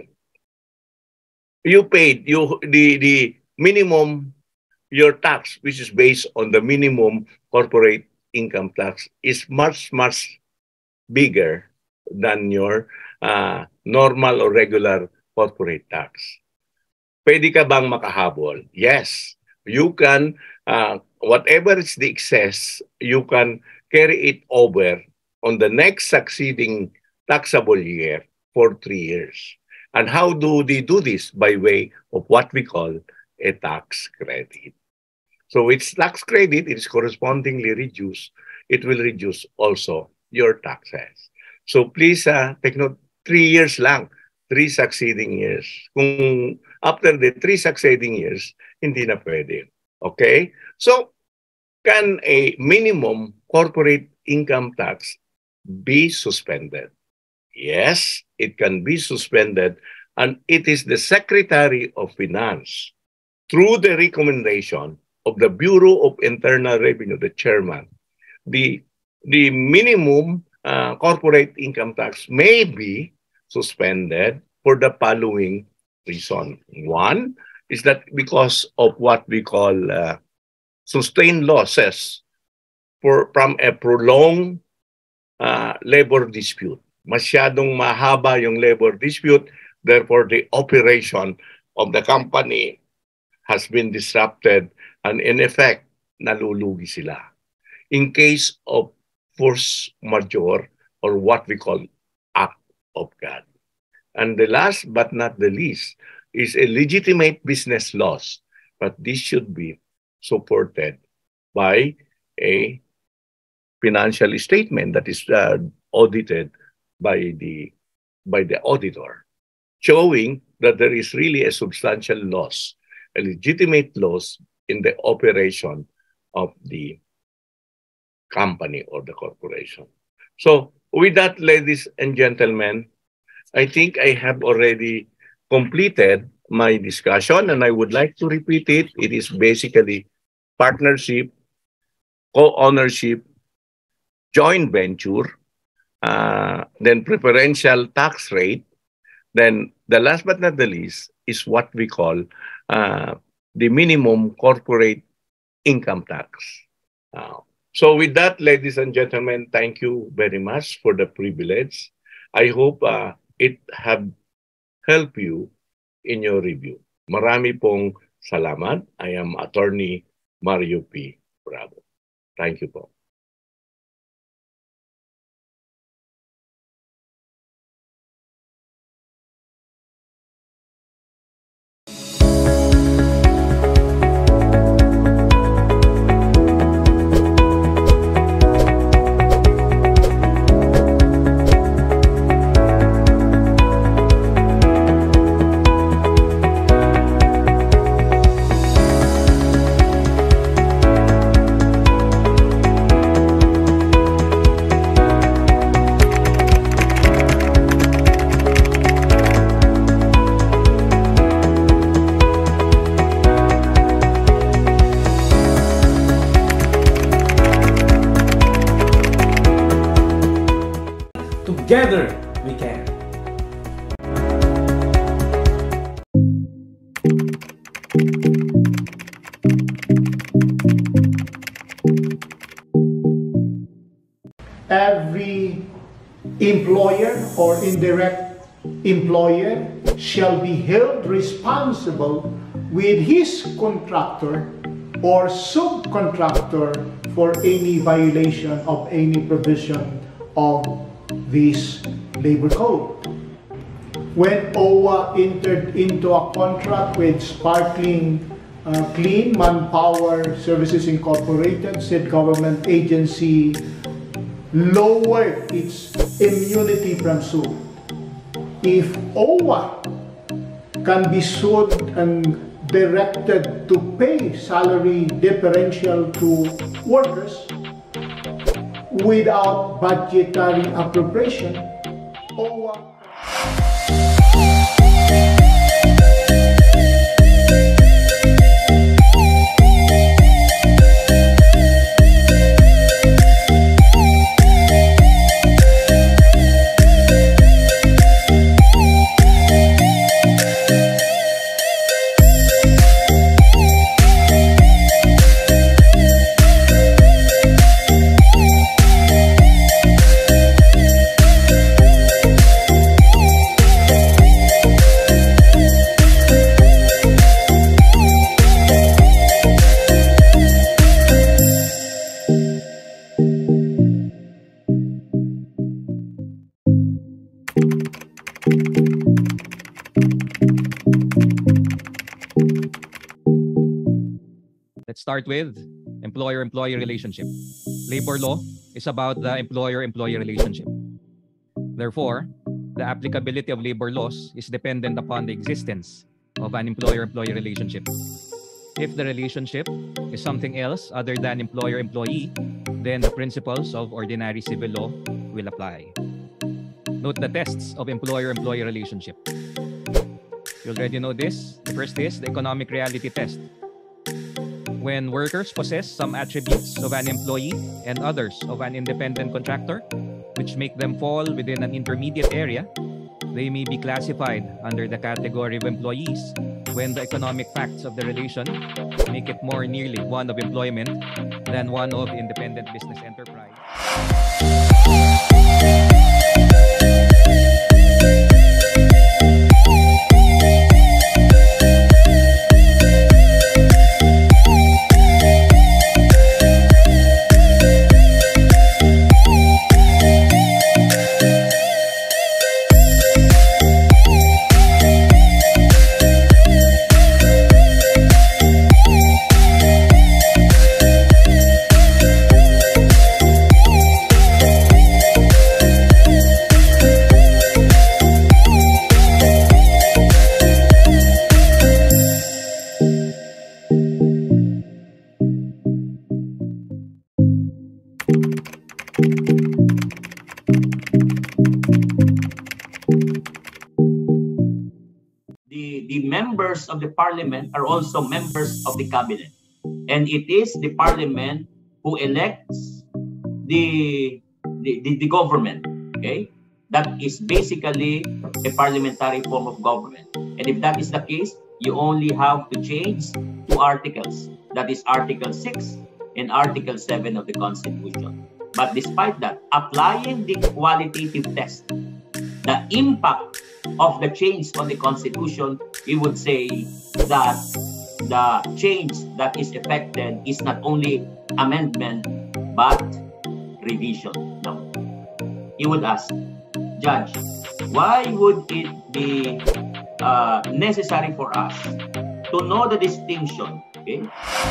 you paid you the the minimum your tax, which is based on the minimum corporate income tax, is much much bigger than your uh, normal or regular corporate tax. Pwede ka bang makahabol? Yes, you can. Uh, whatever is the excess, you can carry it over on the next succeeding taxable year for three years. And how do they do this? By way of what we call a tax credit. So it's tax credit, it is correspondingly reduced. It will reduce also your taxes. So please uh, take note, three years lang, three succeeding years. Kung after the three succeeding years, hindi na pwede. Okay? So, can a minimum corporate income tax be suspended? Yes, it can be suspended, and it is the Secretary of Finance, through the recommendation of the Bureau of Internal Revenue, the chairman, the, the minimum uh, corporate income tax may be suspended for the following reason. One is that because of what we call uh, sustained losses for, from a prolonged uh, labor dispute. Masyadong mahaba yung labor dispute, therefore the operation of the company has been disrupted, and in effect, nalulugi sila. In case of force majeure, or what we call act of God. And the last but not the least is a legitimate business loss, but this should be supported by a financial statement that is uh, audited by the by the auditor, showing that there is really a substantial loss, a legitimate loss in the operation of the company or the corporation. So with that, ladies and gentlemen, I think I have already completed my discussion, and I would like to repeat it. It is basically partnership, co-ownership, joint venture, uh, then preferential tax rate. Then the last but not the least is what we call uh, the minimum corporate income tax. Uh, so with that, ladies and gentlemen, thank you very much for the privilege. I hope uh, it have helped you in your review. Marami pong salamat. I am Attorney Mario P. Bravo. Thank you po. Together we can. Every employer or indirect employer shall be held responsible with his contractor or subcontractor for any violation of any provision of this labor code. When O W A entered into a contract with Sparkling uh, Clean Manpower Services Incorporated, said government agency lowered its immunity from suit. If O W A can be sued and directed to pay salary differential to workers without budgetary appropriation, O W A Let's start with employer-employee relationship. Labor law is about the employer-employee relationship. Therefore, the applicability of labor laws is dependent upon the existence of an employer-employee relationship. If the relationship is something else other than employer-employee, then the principles of ordinary civil law will apply. Note the tests of employer-employee relationship. You already know this. The first is the economic reality test. When workers possess some attributes of an employee and others of an independent contractor, which make them fall within an intermediate area, they may be classified under the category of employees when the economic facts of the relation make it more nearly one of employment than one of independent business enterprise. The members of the parliament are also members of the cabinet. And it is the parliament who elects the, the, the, the government. Okay? That is basically a parliamentary form of government. And if that is the case, you only have to change two articles. That is Article six and Article seven of the Constitution. But despite that, applying the qualitative test, the impact of the change on the Constitution, we would say that the change that is effected is not only amendment, but revision. Now, you would ask, Judge, why would it be uh, necessary for us to know the distinction? Okay?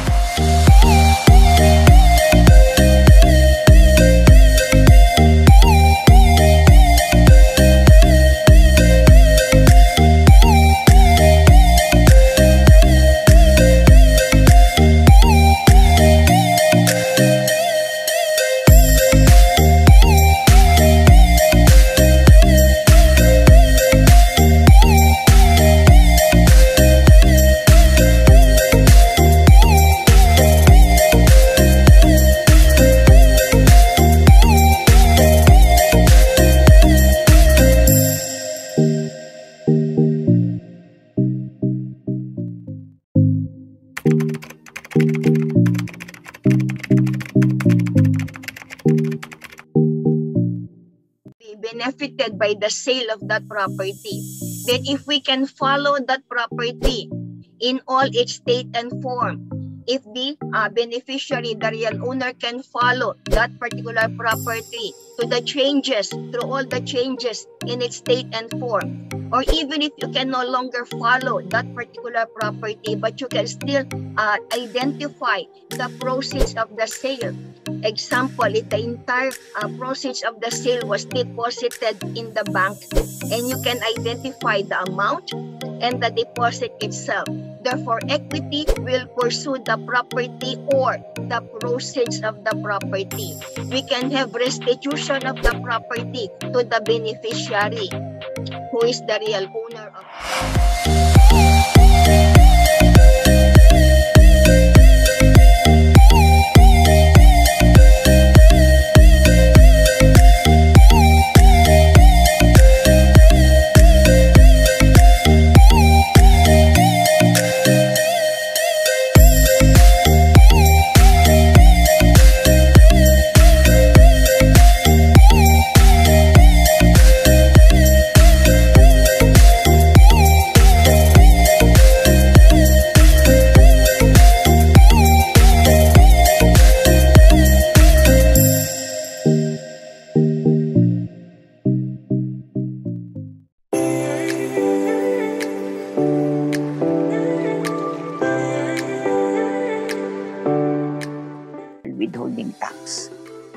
Benefited by the sale of that property. Then if we can follow that property in all its state and form, if the uh, beneficiary, the real owner, can follow that particular property to the changes, through all the changes in its state and form, or even if you can no longer follow that particular property, but you can still uh, identify the proceeds of the sale. Example, if the entire uh, proceeds of the sale was deposited in the bank and you can identify the amount and the deposit itself, therefore equity will pursue the property or the proceeds of the property. We can have restitution of the property to the beneficiary, who is the real owner of it.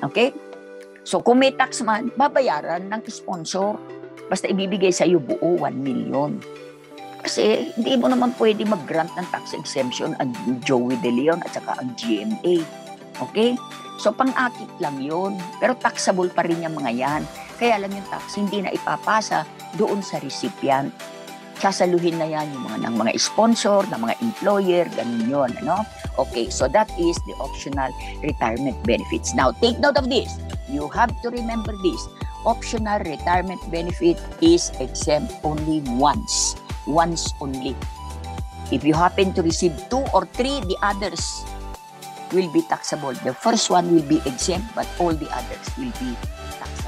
Okay? So kung may tax man, babayaran ng sponsor. Basta ibibigay sa iyo buo one million. Kasi hindi mo naman pwede mag-grant ng tax exemption ang Joey De Leon at saka ang G M A. Okay? So pang-akit lang yun. Pero taxable pa rin yung mga yan. Kaya lang yung tax hindi na ipapasa doon sa recipient. Sasaluhin na yan yung mga, ng mga sponsor, ng mga employer, ganun yun. Ano? Okay, so that is the optional retirement benefits. Now, take note of this. You have to remember this. Optional retirement benefit is exempt only once. Once only. If you happen to receive two or three, the others will be taxable. The first one will be exempt, but all the others will be taxable.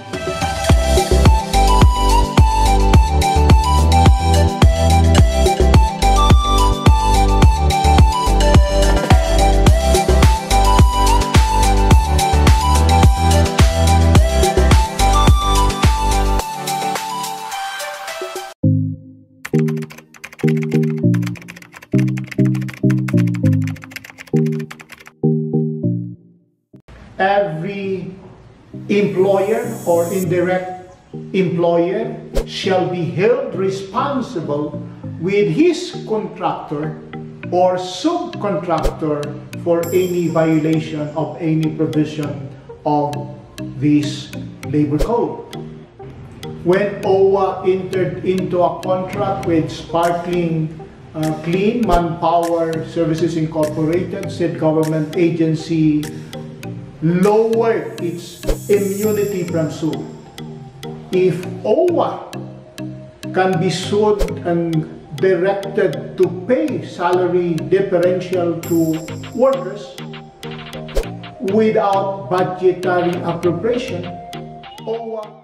Every employer or indirect employer shall be held responsible with his contractor or subcontractor for any violation of any provision of this labor code. When O W A entered into a contract with Sparkling uh, Clean Manpower Services Incorporated, said government agency lowered its immunity from suit. If O W A can be sued and directed to pay salary differential to workers without budgetary appropriation, O W A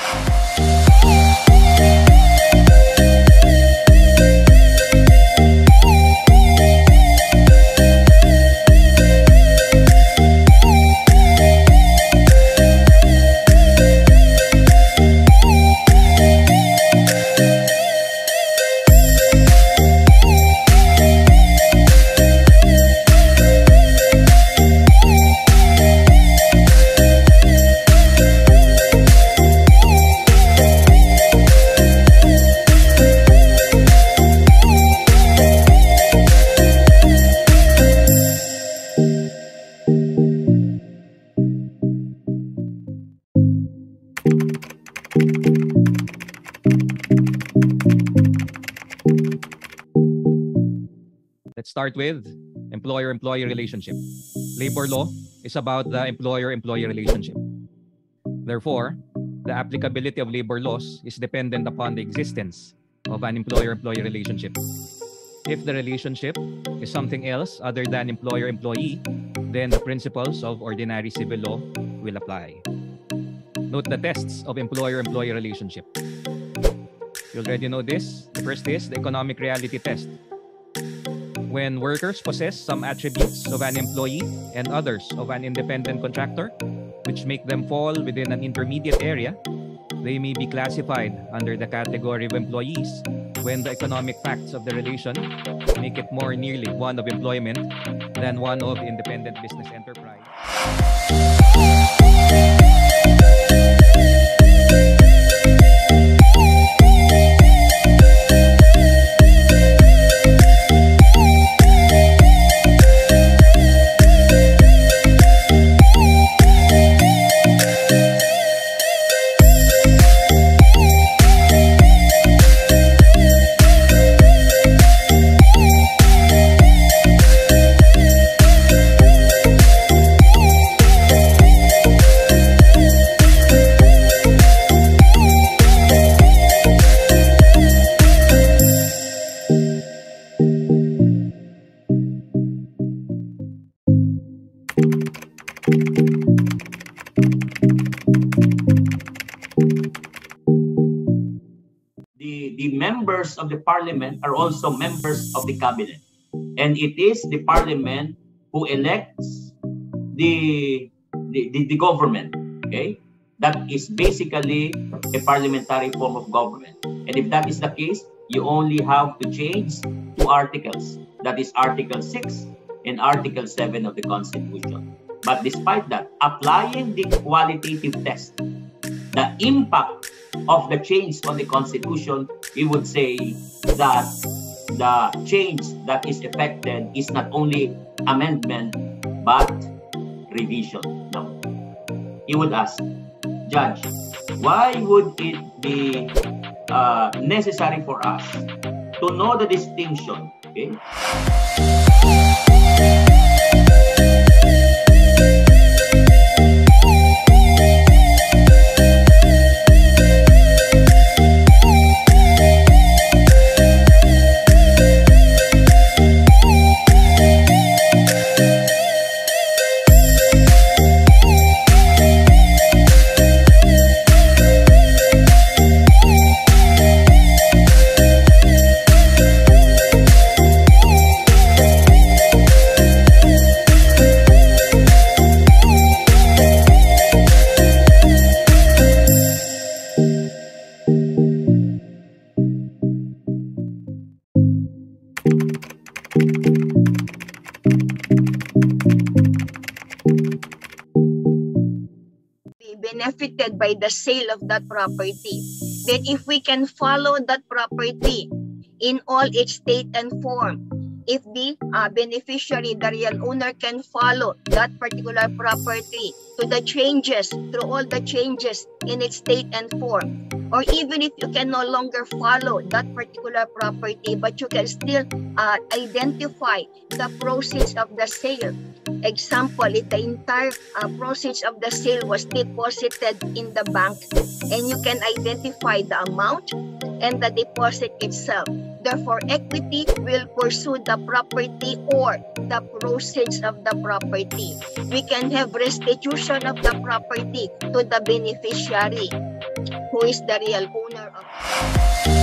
Let's start with employer-employee relationship. Labor law is about the employer-employee relationship. Therefore, the applicability of labor laws is dependent upon the existence of an employer-employee relationship. If the relationship is something else other than employer-employee, then the principles of ordinary civil law will apply. Note the tests of employer-employee relationship. You already know this. The first is the economic reality test. When workers possess some attributes of an employee and others of an independent contractor, which make them fall within an intermediate area, they may be classified under the category of employees when the economic facts of the relation make it more nearly one of employment than one of independent business enterprise. Members of the parliament are also members of the cabinet, and it is the parliament who elects the the, the, the government. Okay, that is basically a parliamentary form of government, and if that is the case, you only have to change two articles, that is Article six and Article seven of the Constitution. But despite that, applying the qualitative test, the impact of the change on the Constitution, we would say that the change that is effected is not only amendment, but revision. Now, you would ask, Judge, why would it be uh, necessary for us to know the distinction? Okay? Benefited by the sale of that property. Then if we can follow that property in all its state and form, if the uh, beneficiary, the real owner, can follow that particular property to the changes, through all the changes in its state and form, or even if you can no longer follow that particular property, but you can still uh, identify the proceeds of the sale. Example, if the entire uh, proceeds of the sale was deposited in the bank and you can identify the amount and the deposit itself. Therefore, equity will pursue the property or the proceeds of the property. We can have restitution of the property to the beneficiary, who is the real owner of it.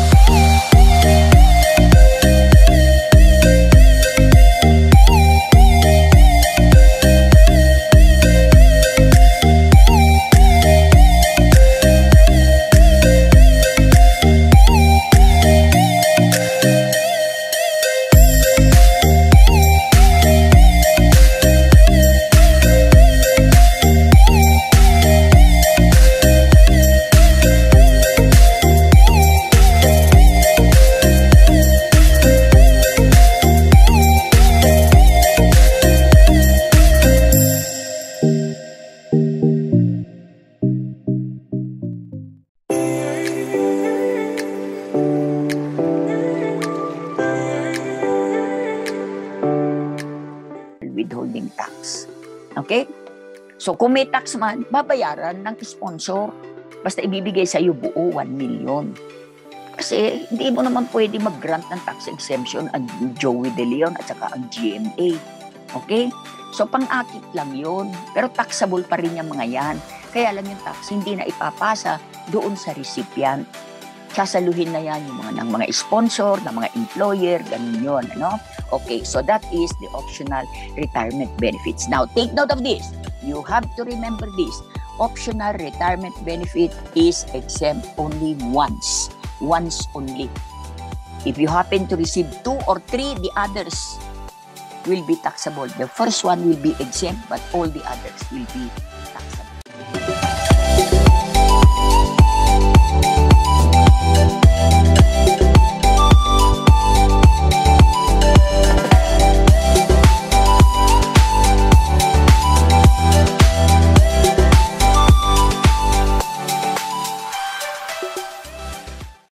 Withholding tax. Okay? So kung may tax man, babayaran ng sponsor. Basta ibibigay sa iyo buo one million. Kasi hindi mo naman pwede mag-grant ng tax exemption ang Joey De Leon at saka ang G M A. Okay? So pang-akit lang yun. Pero taxable pa rin yung mga yan. Kaya lang yung tax hindi na ipapasa doon sa recipient. Sasaluhin na yan yung mga, ng mga sponsor, ng mga employer, ganun yun. Ano? Okay, so that is the optional retirement benefits. Now, take note of this. You have to remember this. Optional retirement benefit is exempt only once. Once only. If you happen to receive two or three, the others will be taxable. The first one will be exempt, but all the others will be